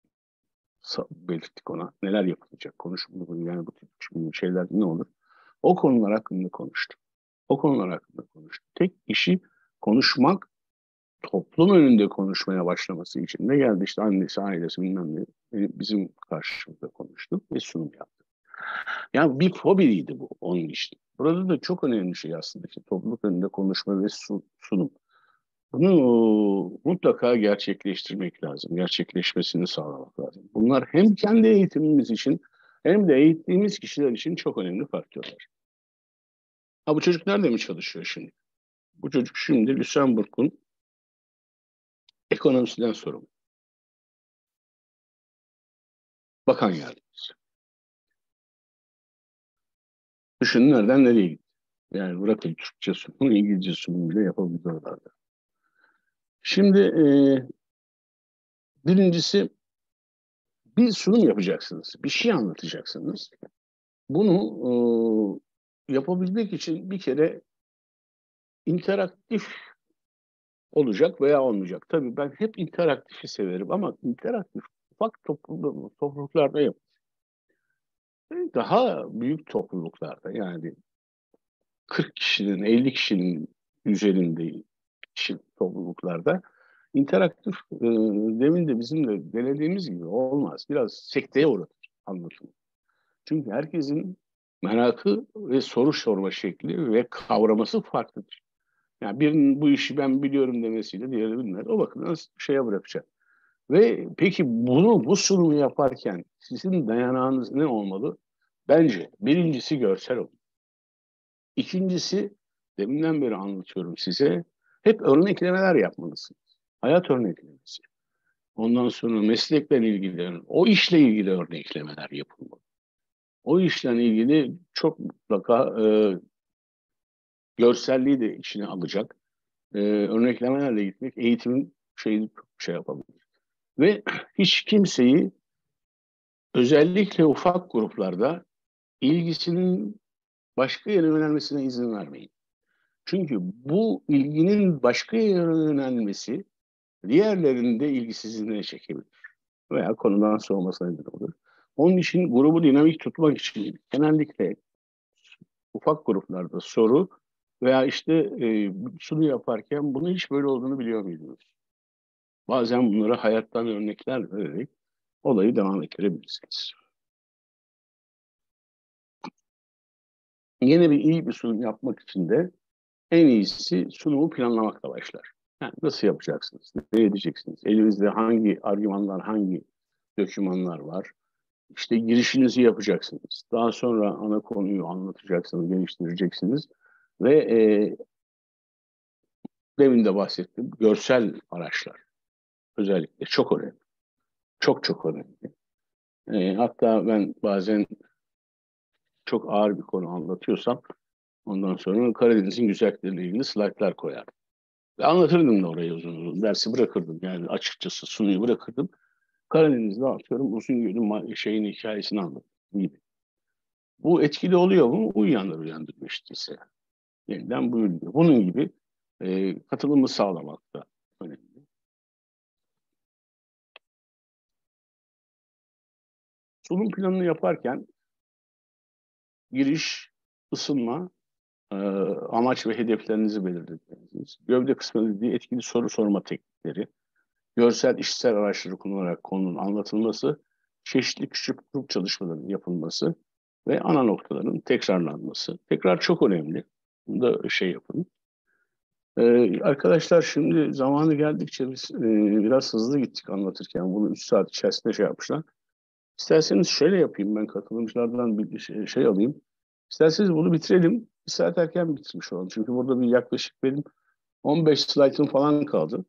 belirttik ona. Neler yapılacak, konuşulur, yani bu tip şeyler ne olur? O konular hakkında konuştu. O konular hakkında konuştu. Tek işi konuşmak, toplum önünde konuşmaya başlaması için de geldi, işte annesi, ailesi bilmem ne bizim karşımızda konuştu ve sunum yaptı. Yani bir fobiydi bu onun için. Burada da çok önemli şey aslında, işte topluluk önünde konuşma ve sunum. Bunu mutlaka gerçekleştirmek lazım. Gerçekleşmesini sağlamak lazım. Bunlar hem kendi eğitimimiz için hem de eğittiğimiz kişiler için çok önemli faktörler. Ha, bu çocuk nerede mi çalışıyor şimdi? Bu çocuk şimdi Lüsemburg'un ekonomisinden sorumlu. Bakan yardımcısı. Düşünün nereden nereye gitti. Yani bırakın Türkçe sunum, İngilizce sunum bile yapabiliyorlar. Şimdi birincisi, bir sunum yapacaksınız. Bir şey anlatacaksınız. Bunu yapabilmek için bir kere interaktif olacak veya olmayacak. Tabii ben hep interaktifi severim ama interaktif ufak topluluklarda yap. Daha büyük topluluklarda, yani 40 kişinin, 50 kişinin üzerinde topluluklarda interaktif, demin de bizim de denediğimiz gibi olmaz. Biraz sekteye uğratır anlatım. Çünkü herkesin merakı ve soru sorma şekli ve kavraması farklıdır. Yani birinin bu işi ben biliyorum demesiyle diğeri bilmez. O bakımdan şeye bırakacak. Ve peki bu sunumu yaparken sizin dayanağınız ne olmalı? Bence birincisi görsel olmalı. İkincisi, deminden beri anlatıyorum size, hep örneklemeler yapmalısınız. Hayat örneklemesi. Ondan sonra meslekle ilgili, o işle ilgili örneklemeler yapılmalı. O işle ilgili çok mutlaka görselliği de içine alacak örneklemelerle gitmek eğitimin şey yapabilir. Ve hiç kimseyi, özellikle ufak gruplarda, ilgisinin başka yere yönelmesine izin vermeyin. Çünkü bu ilginin başka yere yönelmesi diğerlerinde ilgisizliğine çekebilir. Veya konudan soğumasına neden olur. Onun için grubu dinamik tutmak için genellikle ufak gruplarda soru veya işte şunu yaparken bunu hiç böyle olduğunu biliyor muydunuz? Bazen bunlara hayattan örnekler vererek olayı devam ettirebilirsiniz. Yine iyi bir sunum yapmak için de en iyisi sunumu planlamakla başlar. Yani nasıl yapacaksınız? Ne edeceksiniz? Elinizde hangi argümanlar, hangi dokümanlar var? İşte girişinizi yapacaksınız. Daha sonra ana konuyu anlatacaksınız, geliştireceksiniz. Ve demin de bahsettim, görsel araçlar özellikle çok önemli. Çok çok önemli. Hatta ben bazen çok ağır bir konu anlatıyorsam ondan sonra Karadeniz'in güzellikleriyle ilgili slaytlar koyardım. Ve anlatırdım da orayı uzun uzun. Dersi bırakırdım. Yani açıkçası sunuyu bırakırdım. Karadeniz'de atıyorum Uzungöl'ün hikayesini anlattım gibi. Bu etkili oluyor mu? Uyuyanlar uyandırıyor işte ise. Yeniden buyuruyor. Bunun gibi katılımı sağlamak da önemli. Sunum planını yaparken giriş, ısınma, amaç ve hedeflerinizi belirlediniz. Gövde kısmı dediği etkili soru sorma teknikleri, görsel, işitsel araçları kullanarak konunun anlatılması, çeşitli küçük grup çalışmalarının yapılması ve ana noktaların tekrarlanması. Tekrar çok önemli. Bunu da yapın. Arkadaşlar şimdi zamanı geldikçe biz biraz hızlı gittik anlatırken. Bunu 3 saat içerisinde yapmışlar. İsterseniz şöyle yapayım, ben katılımcılardan bir şey alayım. İsterseniz bunu bitirelim. Bir saat erken bitirmiş olalım. Çünkü burada bir yaklaşık benim 15 slaytım falan kaldı.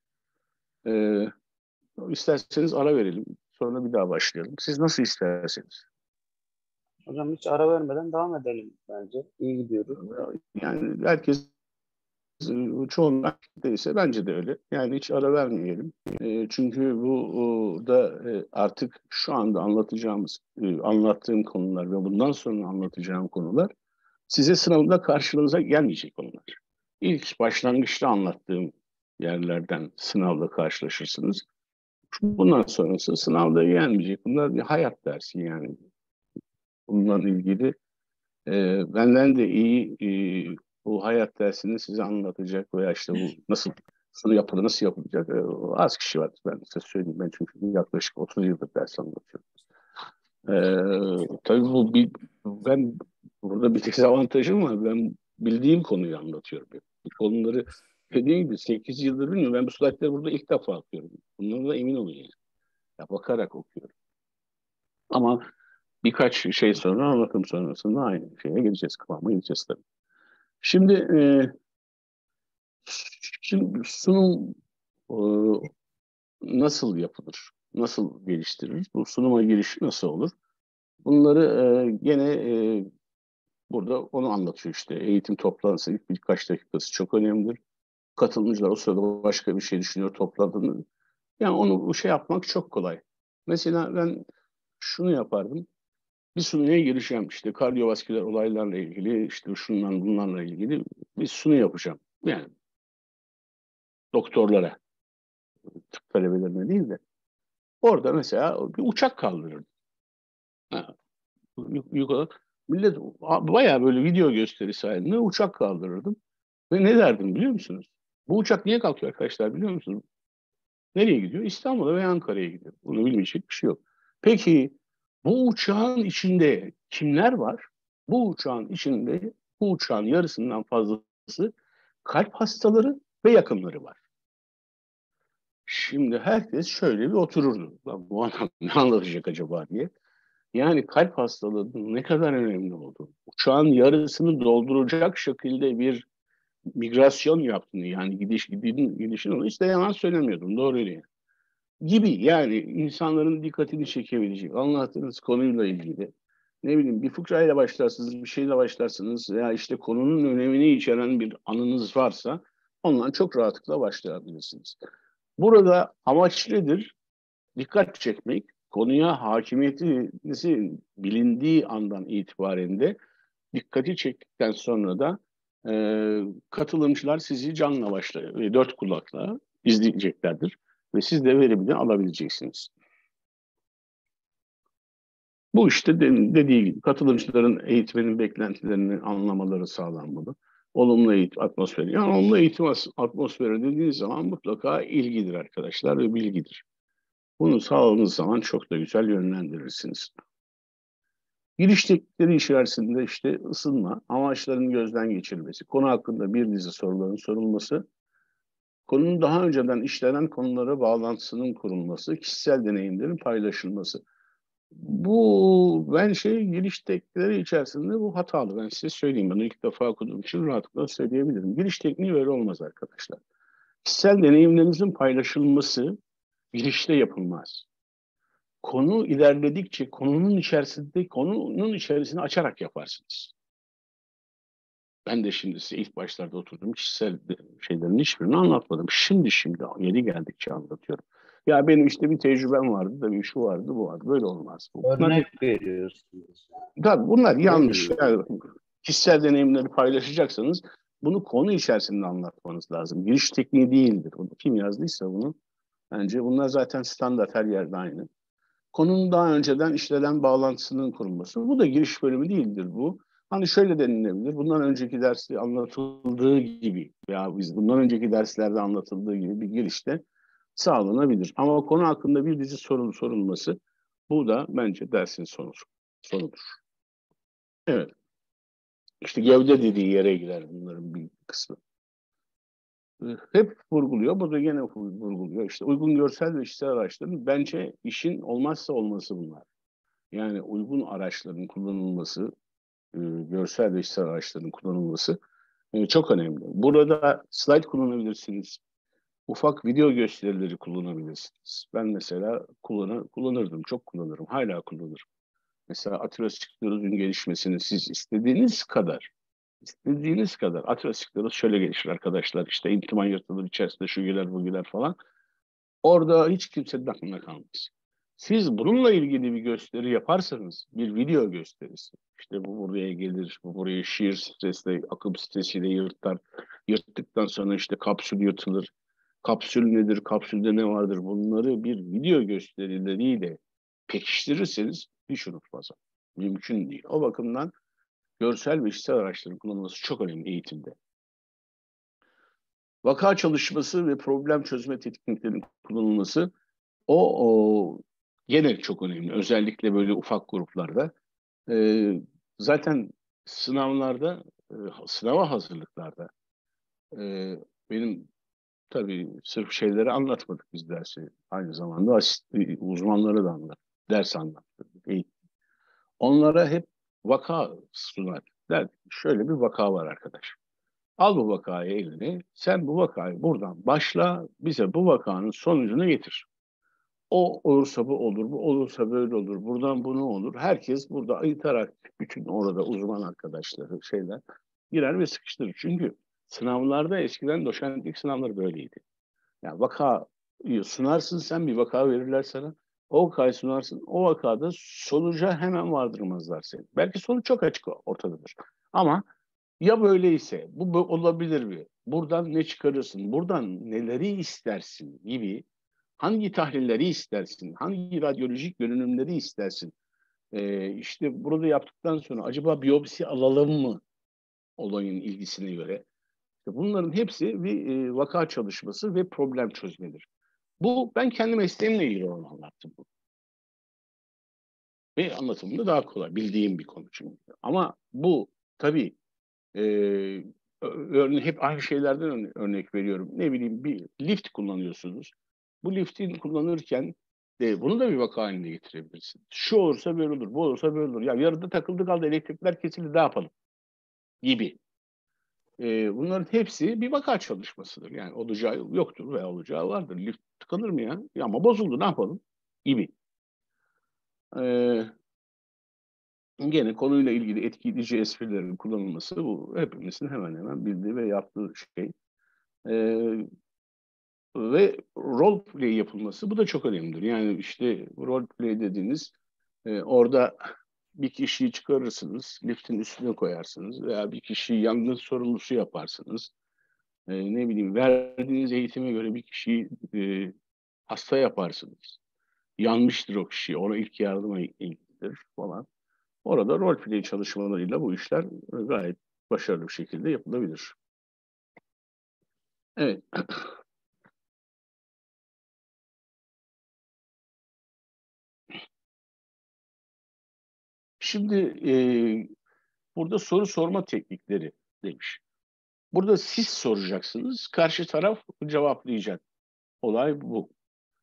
İsterseniz ara verelim. Sonra bir daha başlayalım. Siz nasıl isterseniz. Hocam hiç ara vermeden devam edelim bence. İyi gidiyoruz. Yani herkes çoğunluk ise bence de öyle. Yani hiç ara vermeyelim. Çünkü bu da artık şu anda anlattığım konular ve bundan sonra anlatacağım konular size sınavda karşınıza gelmeyecek konular. İlk başlangıçta anlattığım yerlerden sınavla karşılaşırsınız. Bundan sonrası sınavda gelmeyecek. Bunlar bir hayat dersi yani. Bununla ilgili benden de iyi bu hayat dersini size anlatacak veya işte bu nasıl yapılır, nasıl yapılacak az kişi var. Ben size söyleyeyim. Ben çünkü yaklaşık 30 yıldır ders anlatıyorum. Tabii ben burada bir dezavantajım var. Ben bildiğim konuyu anlatıyorum. Bu konuları dediğim gibi 8 yıldır bilmiyorum. Ben bu slaytları burada ilk defa okuyorum. Bundan da emin olun yani. Ya bakarak okuyorum. Ama birkaç şey sonra anlatım sonrasında aynı şeye geleceğiz. Kıvama geleceğiz tabii. Şimdi sunum e, nasıl yapılır? Nasıl geliştirilir? Bu sunuma giriş nasıl olur? Bunları gene burada onu anlatıyor işte. Eğitim toplantısı ilk birkaç dakikası çok önemlidir. Katılımcılar o sırada başka bir şey düşünüyor topladığını. Yani onu yapmak çok kolay. Mesela ben şunu yapardım. Bir sunuya gireceğim işte kardiyovasküler olaylarla ilgili işte şundan bunlarla ilgili bir sunu yapacağım. Yani doktorlara, tıp talebelerine değil de orada mesela bir uçak kaldırırdım. Ha, yukarı. Millet bayağı böyle video gösterisi halinde uçak kaldırırdım. Ve ne derdim biliyor musunuz? Bu uçak niye kalkıyor arkadaşlar biliyor musunuz? Nereye gidiyor? İstanbul'a veya Ankara'ya gidiyor. Bunu bilmeyecek bir şey yok. Peki bu uçağın içinde kimler var? Bu uçağın içinde bu uçağın yarısından fazlası kalp hastaları ve yakınları var. Şimdi herkes şöyle bir otururdu. Lan bu adam ne anlatacak acaba diye. Yani kalp hastalığının ne kadar önemli olduğunu, uçağın yarısını dolduracak şekilde bir migrasyon yaptığını yani gidişin onu işte yalan söylemiyordum. Doğru yani. Gibi yani insanların dikkatini çekebilecek anlattığınız konuyla ilgili ne bileyim bir fıkrayla başlarsınız bir şeyle başlarsınız veya işte konunun önemini içeren bir anınız varsa ondan çok rahatlıkla başlayabilirsiniz. Burada amaç nedir? Dikkat çekmek, konuya hakimiyetinizi bilindiği andan itibaren de dikkati çektikten sonra da katılımcılar sizi canla başla, dört kulakla izleyeceklerdir. Ve siz de verimini alabileceksiniz. Bu işte dediği gibi katılımcıların eğitmenin beklentilerini anlamaları sağlanmalı. Olumlu eğitim atmosferi. Yani olumlu eğitim atmosferi dediğiniz zaman mutlaka ilgidir arkadaşlar ve bilgidir. Bunu sağladığınız zaman çok da güzel yönlendirirsiniz. Giriş teknikleri içerisinde işte ısınma, amaçların gözden geçirilmesi, konu hakkında bir dizi soruların sorulması, konunun daha önceden işlenen konulara bağlantısının kurulması, kişisel deneyimlerin paylaşılması. Bu ben giriş teknikleri içerisinde bu hatalı. Ben size söyleyeyim. Ben ilk defa okuduğum için rahatlıkla söyleyebilirim. Giriş tekniği böyle olmaz arkadaşlar. Kişisel deneyimlerinizin paylaşılması girişte yapılmaz. Konu ilerledikçe konunun içerisini açarak yaparsınız. Ben de şimdi size ilk başlarda oturdum. Kişisel şeylerin hiçbirini anlatmadım. Şimdi yeri geldikçe anlatıyorum. Ya benim işte bir tecrübem vardı da bir şu vardı, bu vardı. Böyle olmaz. Örnek veriyorsunuz. Tabii bunlar yanlış. Ne Yani kişisel deneyimleri paylaşacaksanız bunu konu içerisinde anlatmanız lazım. Giriş tekniği değildir. Bunu kim yazdıysa bunu bence bunlar zaten standart her yerde aynı. Konunun daha önceden işlenen bağlantısının kurulması. Bu da giriş bölümü değildir bu. Hani şöyle denilebilir. Bundan önceki derste anlatıldığı gibi veya bundan önceki derslerde anlatıldığı gibi bir girişte sağlanabilir. Ama konu hakkında bir dizi soru sorulması bu da bence dersin sonudur. Evet. İşte gövde dediği yere girer bunların bir kısmı. Hep vurguluyor. Bu da gene vurguluyor. İşte uygun görsel ve işitsel araçların bence işin olmazsa olması bunlar. Yani uygun araçların kullanılması, görsel ve işitsel araçların kullanılması çok önemli. Burada slide kullanabilirsiniz. Ufak video gösterileri kullanabilirsiniz. Ben mesela kullanırdım, çok kullanırım, hala kullanırım. Mesela aterosklerozun gelişmesini siz istediğiniz kadar ateroskleroz şöyle gelişir arkadaşlar. İşte intiman yırtılır içerisinde şu güler bu güler falan. Orada hiç kimsenin aklına kalmaz. Siz bununla ilgili bir gösteri yaparsanız, bir video gösterisi, işte bu buraya gelir, bu buraya shear stresle, akım stresiyle yırtar. Yırttıktan sonra işte kapsül yırtılır. Kapsül nedir, kapsülde ne vardır bunları bir video gösterileriyle pekiştirirseniz hiç unutmaz. Mümkün değil. O bakımdan görsel ve işitsel araçların kullanılması çok önemli eğitimde. Vaka çalışması ve problem çözme tekniklerinin kullanılması o gene çok önemli. Özellikle böyle ufak gruplarda. Zaten sınavlarda, sınava hazırlıklarda benim tabii sırf şeyleri anlatmadık biz dersi. Aynı zamanda uzmanları da ders anlattık. Onlara hep vaka sunar. Der, şöyle bir vaka var arkadaş. Al bu vakayı eline, sen bu vakayı buradan başla, bize bu vakanın sonucunu getir. O olursa bu olur, bu olursa böyle olur, buradan bunu olur. Herkes burada interaktif, bütün orada uzman arkadaşları, girer ve sıkıştırır. Çünkü sınavlarda eskiden doçentlik sınavları böyleydi. Yani vakayı sunarsın sen, bir vaka verirler sana. O vakayı sunarsın, o vakada sonuca hemen vardırmazlar seni. Belki sonuç çok açık ortadadır. Ama ya böyleyse, bu olabilir mi? Buradan ne çıkarırsın? Buradan neleri istersin gibi, hangi tahlilleri istersin? Hangi radyolojik görünümleri istersin? İşte burada yaptıktan sonra acaba biyopsi alalım mı olayın ilgisine göre? İşte bunların hepsi bir vaka çalışması ve problem çözmedir. Bu ben kendi mesleğimle ilgili olan anlattım. Ve anlatımı da daha kolay. Bildiğim bir konu çünkü. Ama bu tabii e, örneğin hep aynı şeylerden örnek veriyorum. Ne bileyim bir lift kullanıyorsunuz. Bu liftin kullanırken bunu da bir vaka haline getirebilirsin. Şu olursa böyle olur, bu olursa böyle olur. Ya yarıda takıldı kaldı, elektrikler kesildi, ne yapalım? Gibi. Bunların hepsi bir vaka çalışmasıdır. Yani olacağı yoktur veya olacağı vardır. Lift tıkanır mı ya? Ya ama bozuldu, ne yapalım? Gibi. Gene konuyla ilgili etkileyici esprilerin kullanılması bu hepimizin hemen hemen bildiği ve yaptığı şey. Ee, Ve role play yapılması bu da çok önemlidir. Yani işte role play dediğiniz orada bir kişiyi çıkarırsınız, liftin üstüne koyarsınız veya bir kişiyi yangın sorumlusu yaparsınız. Ne bileyim verdiğiniz eğitime göre bir kişiyi hasta yaparsınız. Yanmıştır o kişi, ona ilk yardıma ilgilidir falan. Orada role play çalışmalarıyla bu işler gayet başarılı bir şekilde yapılabilir. Evet. Şimdi burada soru sorma teknikleri demiş. Burada siz soracaksınız, karşı taraf cevaplayacak. Olay bu.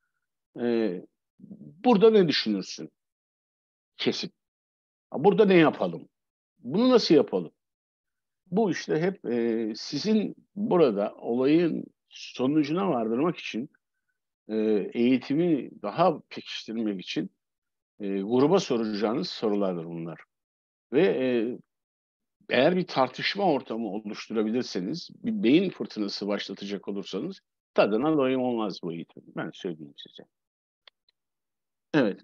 Burada ne düşünürsün? Kesin. Burada ne yapalım? Bunu nasıl yapalım? Bu işte hep sizin burada olayın sonucuna vardırmak için eğitimi daha pekiştirmek için gruba soracağınız sorulardır bunlar. Ve eğer bir tartışma ortamı oluşturabilirseniz, bir beyin fırtınası başlatacak olursanız tadına doyum olmaz bu eğitim. Ben söyleyeyim size. Evet.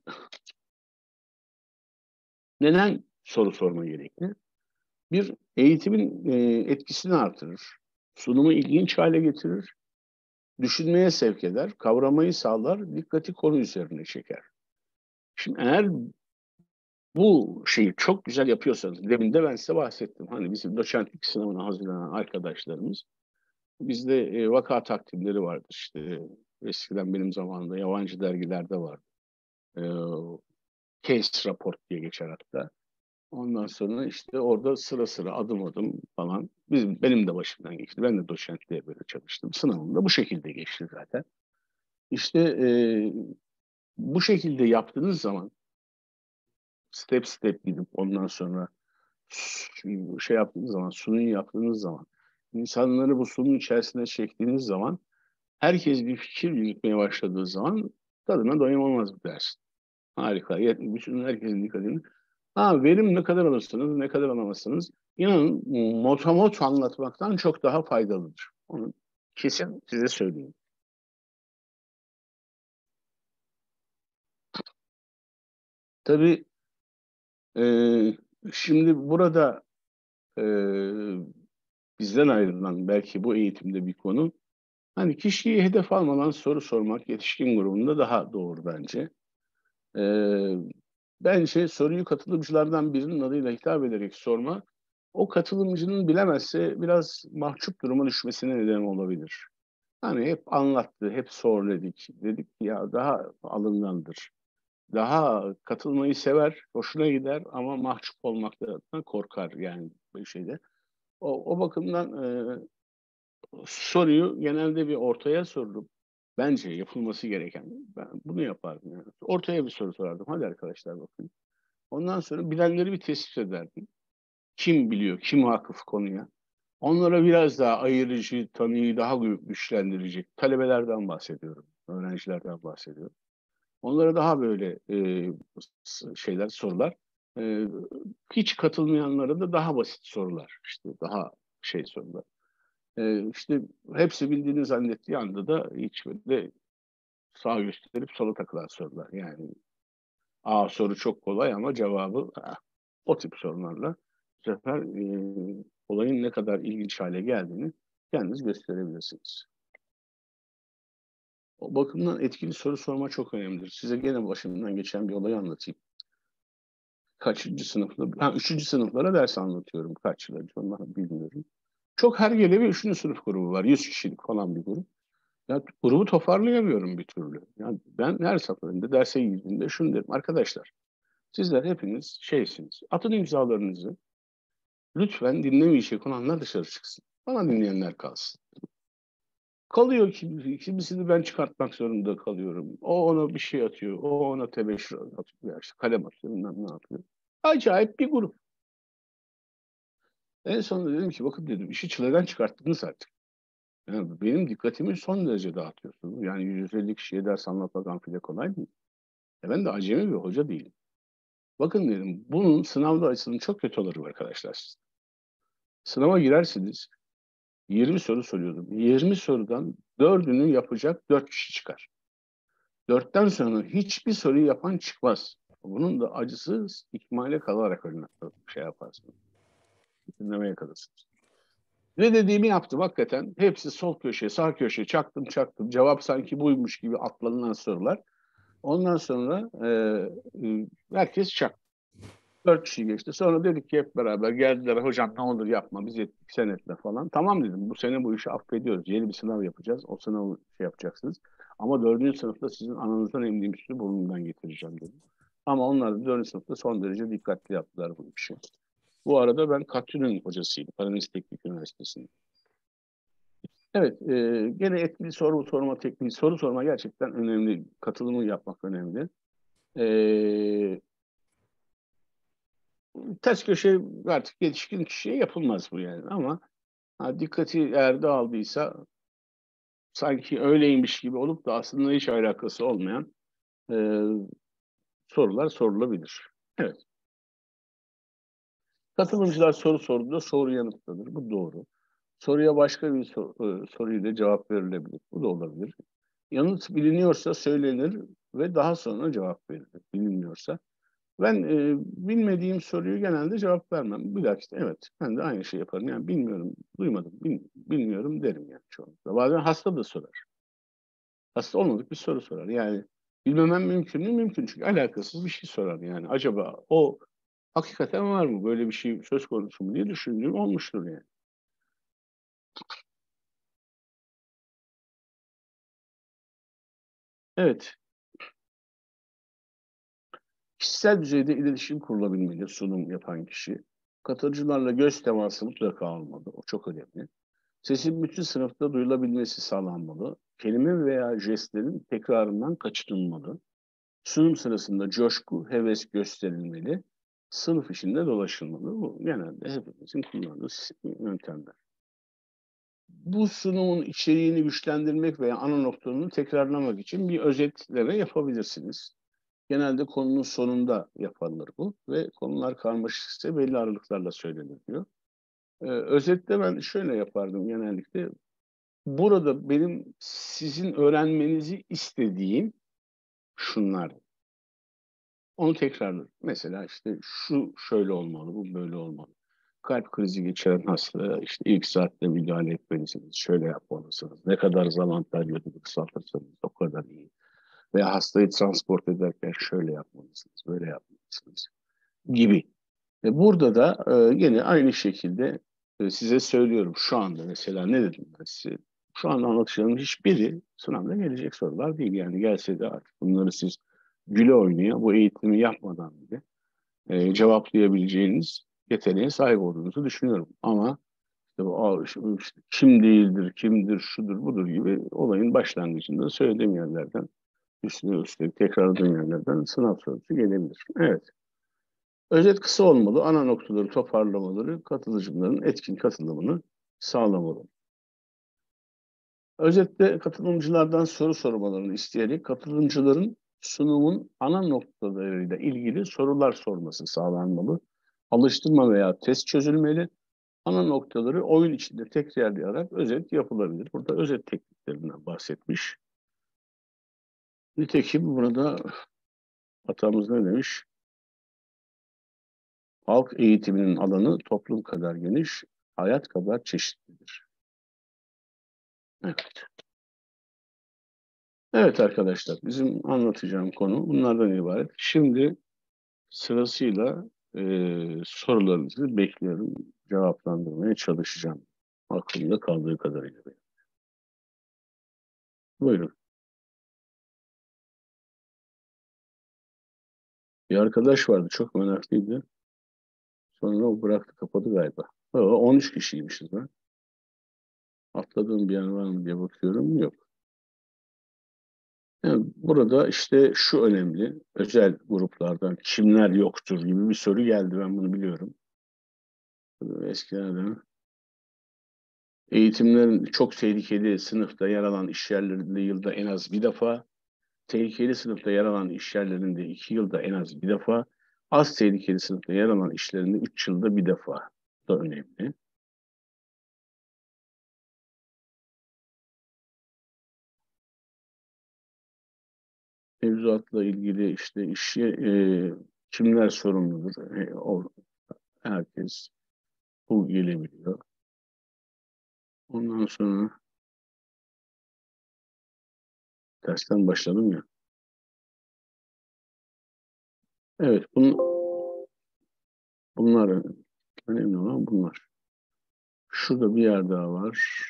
Neden soru sorma gerekli? Bir, eğitimin etkisini artırır. Sunumu ilginç hale getirir. Düşünmeye sevk eder. Kavramayı sağlar. Dikkati konu üzerine çeker. Şimdi eğer bu şeyi çok güzel yapıyorsanız, demin de ben size bahsettim. Hani bizim doçentlik sınavına hazırlanan arkadaşlarımız, bizde vaka takdimleri vardır işte. Eskiden benim zamanımda yabancı dergilerde vardı. E, Case report diye geçer hatta. Ondan sonra işte orada sıra sıra adım adım falan. Benim de başımdan geçti. Ben de doçentliğe böyle çalıştım. Sınavım da bu şekilde geçti zaten. İşte bu şekilde yaptığınız zaman step step gidip ondan sonra şey yaptığınız zaman, sunum yaptığınız zaman, insanları bu sunum içerisine çektiğiniz zaman, herkes bir fikir yürütmeye başladığı zaman tadına doyum olmaz bu ders. Harika. Bütün herkesin dikkatini. Verim ne kadar alırsanız, ne kadar alamazsınız, inanın motomot anlatmaktan çok daha faydalıdır. Onu kesin size söyleyeyim. Tabii şimdi burada e, bizden ayrılan belki bu eğitimde bir konu, hani kişiyi hedef almadan soru sormak yetişkin grubunda daha doğru bence. Ee, Bence soruyu katılımcılardan birinin adıyla hitap ederek sorma, o katılımcının bilemezse biraz mahcup duruma düşmesine neden olabilir. Hani hep anlattı, hep sor dedik. Dedik ki ya daha alıngandır. Daha katılmayı sever, hoşuna gider ama mahcup olmaktan korkar yani bir şeyde. O bakımdan soruyu genelde bir ortaya sorurum. Bence yapılması gereken. Ben bunu yapardım yani. Ortaya bir soru sorardım. Hadi arkadaşlar bakın. Ondan sonra bilenleri bir tespit ederdim. Kim biliyor, kim vakıf konuya. Onlara biraz daha ayırıcı, tanıyı daha güçlendirecek talebelerden bahsediyorum. Öğrencilerden bahsediyorum. Onlara daha böyle şeyler, sorular. E, Hiç katılmayanlara da daha basit sorular. İşte daha şey sorular. İşte hepsi bildiğini zannettiği anda da hiç böyle sağa gösterip sola takılan sorular. Yani soru çok kolay ama cevabı o tip sorularla bu sefer olayın ne kadar ilginç hale geldiğini kendiniz gösterebilirsiniz. O bakımdan etkili soru sorma çok önemlidir. Size gene başımdan geçen bir olayı anlatayım. Kaçıncı sınıfta? Üçüncü sınıflara ders anlatıyorum. Kaç yıl önce onları bilmiyorum. Çok hergele bir üçüncü sınıf grubu var. 100 kişilik falan bir grup. Ya grubu toparlayamıyorum bir türlü. Yani ben her seferinde derse girdiğimde şunu derim. Arkadaşlar, sizler hepiniz şeysiniz. Atın imzalarınızı, lütfen dinlemeyecek olanlar dışarı çıksın. Bana dinleyenler kalsın. Kalıyor kimisini ben çıkartmak zorunda kalıyorum. O ona bir şey atıyor. O ona tebeşir atıyor. İşte kalem atıyor. Bilmem ne yapıyor. Acayip bir grup. En sonunda dedim ki bakın dedim işi çileden çıkarttınız artık. Yani benim dikkatimi son derece dağıtıyorsunuz. Yani 150 kişiye ders anlatmak amfide kolay değil. Ben de acemi bir hoca değilim. Bakın dedim bunun sınavda açısının çok kötü olur arkadaşlar. Sınava girersiniz. 20 soru soruyordum. 20 sorudan 4'ünü yapacak 4 kişi çıkar. 4'ten sonra hiçbir soruyu yapan çıkmaz. Bunun da acısı ikmale kalarak önüne şey yaparsınız. Dinlemeye kalırsınız. Ne dediğimi yaptım hakikaten. Hepsi sol köşe, sağ köşe çaktım. Cevap sanki buymuş gibi atlanılan sorular. Ondan sonra herkes çaktı. 4 kişi geçti. Sonra dedik ki hep beraber geldiler. Hocam ne olur yapma biz ettik sen etme falan. Tamam dedim bu sene bu işi affediyoruz. Yeni bir sınav yapacağız. O sınavı şey yapacaksınız. Ama 4. sınıfta sizin ananızdan emdiğim sütü burnundan getireceğim dedim. Ama onlar da 4. sınıfta son derece dikkatli yaptılar bu işi. Bu arada ben Katü'nün hocasıydım. Karadeniz Teknik Üniversitesi'nde. Evet, gene etkili soru sorma tekniği, soru sorma gerçekten önemli. Katılımı yapmak önemli. Ters köşe artık yetişkin kişiye yapılmaz bu yani. Ama dikkati eğer dağıldıysa sanki öyleymiş gibi olup da aslında hiç alakası olmayan e, sorular sorulabilir. Evet. Katılımcılar soru sorduğunda soru yanıtlanır. Bu doğru. Soruya başka bir soruyla cevap verilebilir. Bu da olabilir. Yanıt biliniyorsa söylenir ve daha sonra cevap verilir. Bilinmiyorsa. Ben bilmediğim soruyu genelde cevap vermem. Bilakis evet, ben de aynı şey yaparım. Yani bilmiyorum, duymadım, bilmiyorum derim yani çoğunlukla. Bazen hasta da sorar. Hasta olmadık bir soru sorar. Yani bilmemem mümkün mü? Mümkün, çünkü alakasız bir şey sorar yani. Acaba o hakikaten var mı? Böyle bir şey söz konusu mu diye düşündüğüm olmuştur yani. Evet. Kişisel düzeyde iletişim kurulabilmeli sunum yapan kişi. Katılımcılarla göz teması mutlaka olmalı. O çok önemli. Sesin bütün sınıfta duyulabilmesi sağlanmalı. Kelime veya jestlerin tekrarından kaçınılmalı. Sunum sırasında coşku, heves gösterilmeli. Sınıf içinde dolaşılmalı. Bu genelde hepimizin kullandığı yöntemler. Bu sunumun içeriğini güçlendirmek veya ana noktalarını tekrarlamak için bir özetleme yapabilirsiniz. Genelde konunun sonunda yapılır bu ve konular karmaşıksa belli aralıklarla söylenir diyor. Özetle ben şöyle yapardım genellikle. Burada benim sizin öğrenmenizi istediğim şunlar. Onu tekrarlar. Mesela işte şu şöyle olmalı, bu böyle olmalı. Kalp krizi geçiren hastaya işte ilk saatte müdahale etmelisiniz. Şöyle yapmalısınız. Ne kadar zaman periyodunu kısaltırsanız o kadar iyi. Veya hastayı transport ederken şöyle yapmalısınız, böyle yapmalısınız gibi. Burada da yine aynı şekilde size söylüyorum şu anda mesela ne dedim ben size? Şu anda anlatacağım hiçbiri sınavda gelecek sorular değil. Yani gelse de artık bunları siz güle oynaya bu eğitimi yapmadan bile cevaplayabileceğiniz yeteneğe sahip olduğunuzu düşünüyorum. Ama işte işte kim değildir, kimdir, şudur, budur gibi olayın başlangıcında söylediğim yerlerden üstüne tekrarladığım yerlerden sınav sorusu gelebilir. Evet. Özet kısa olmalı, ana noktaları toparlamaları, katılımcıların etkin katılımını sağlamalı. Özetle katılımcılardan soru sormalarını isteyerek katılımcıların sunumun ana noktalarıyla ilgili sorular sorması sağlanmalı. Alıştırma veya test çözülmeli. Ana noktaları oyun içinde tekrarlayarak özet yapılabilir. Burada özet tekniklerinden bahsetmiş. Nitekim burada hatamız ne demiş? Halk eğitiminin alanı toplum kadar geniş, hayat kadar çeşitlidir. Evet. Evet arkadaşlar, bizim anlatacağım konu bunlardan ibaret. Şimdi sırasıyla sorularınızı bekliyorum. Cevaplandırmaya çalışacağım. Aklımda kaldığı kadarıyla. Buyurun. Bir arkadaş vardı, çok meraklıydı. Sonra o bıraktı, kapadı galiba. 13 kişiymişiz ben. Atladığım bir yer var mı diye bakıyorum. Yok. Yani burada işte şu önemli, özel gruplardan kimler yoktur gibi bir soru geldi, ben bunu biliyorum. Eskilerden. Eğitimlerin çok tehlikeli sınıfta yer alan işyerlerinde yılda en az bir defa, tehlikeli sınıfta yer alan işyerlerinde 2 yılda en az bir defa, az tehlikeli sınıfta yer alan işlerinde 3 yılda bir defa da önemli. Mevzuatla ilgili işte kimler sorumludur? Herkes bu gelebiliyor. Ondan sonra dersten başladım ya. Evet, bunlar önemli olan bunlar. Şurada bir yer daha var.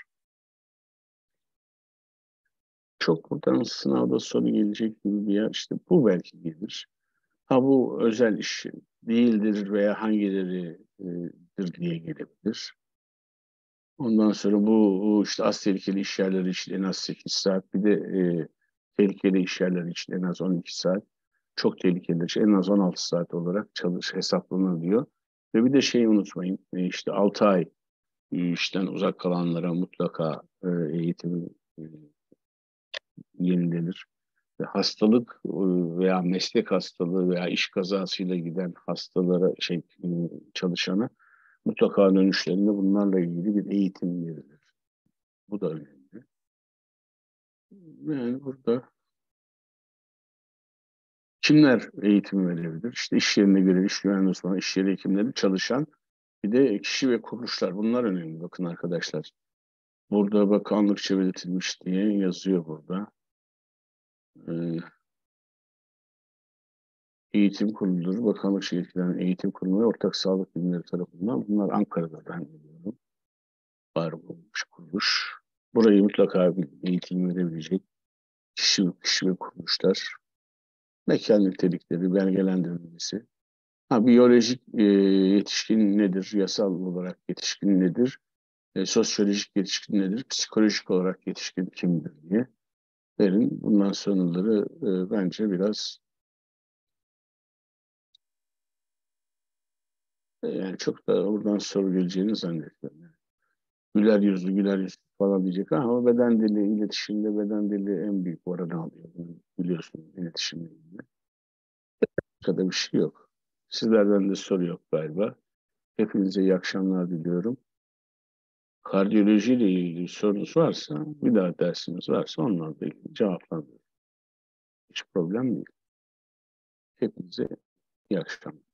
Çok buradan sınavda soru gelecek gibi bir yer. İşte bu belki gelir. Ha bu özel iş değildir veya hangileridir diye gelebilir. Ondan sonra bu işte az tehlikeli iş yerleri için en az 8 saat, bir de tehlikeli iş yerleri için en az 12 saat, çok tehlikeli için en az 16 saat olarak hesaplanır diyor. Ve bir de şeyi unutmayın, işte 6 ay işten uzak kalanlara mutlaka eğitim yenilenir. Ve hastalık veya meslek hastalığı veya iş kazasıyla giden hastalara çalışana mutlaka dönüşlerinde bunlarla ilgili bir eğitim verilir. Bu da önemli. Yani burada kimler eğitim verebilir? İşte iş yerine göre iş güvenliği uzmanı, iş yeri hekimleri, çalışan, bir de kişi ve kuruluşlar. Bunlar önemli. Bakın arkadaşlar. Burada bakanlıkça belirtilmiş diye yazıyor burada. Eğitim kuruludur. Bakanlıkça ilgilenen eğitim kurumu ve ortak sağlık bilimleri tarafından. Bunlar Ankara'da, ben biliyorum. Var bu kuruluş. Burayı mutlaka bir eğitim verebilecek kişi ve kuruluşlar. Mekan nitelikleri belgelendirilmesi. Ha, biyolojik yetişkin nedir? Yasal olarak yetişkin nedir? Sosyolojik yetişkin nedir? Psikolojik olarak yetişkin kimdir diye verin. Bundan sonraları bence biraz yani çok da oradan soru geleceğini zannetmiyorum. Yani güler yüzlü falan diyecek ama beden dili, iletişimde beden dili en büyük oranı alıyor. Biliyorsunuz iletişimle ilgili. Başka bir şey yok. Sizlerden de soru yok galiba. Hepinize iyi akşamlar diliyorum. Kardiyolojiyle ilgili sorunuz varsa, bir daha dersiniz varsa onlarla ilgili cevaplandırın. Hiç problem değil. Hepinize iyi akşamlar.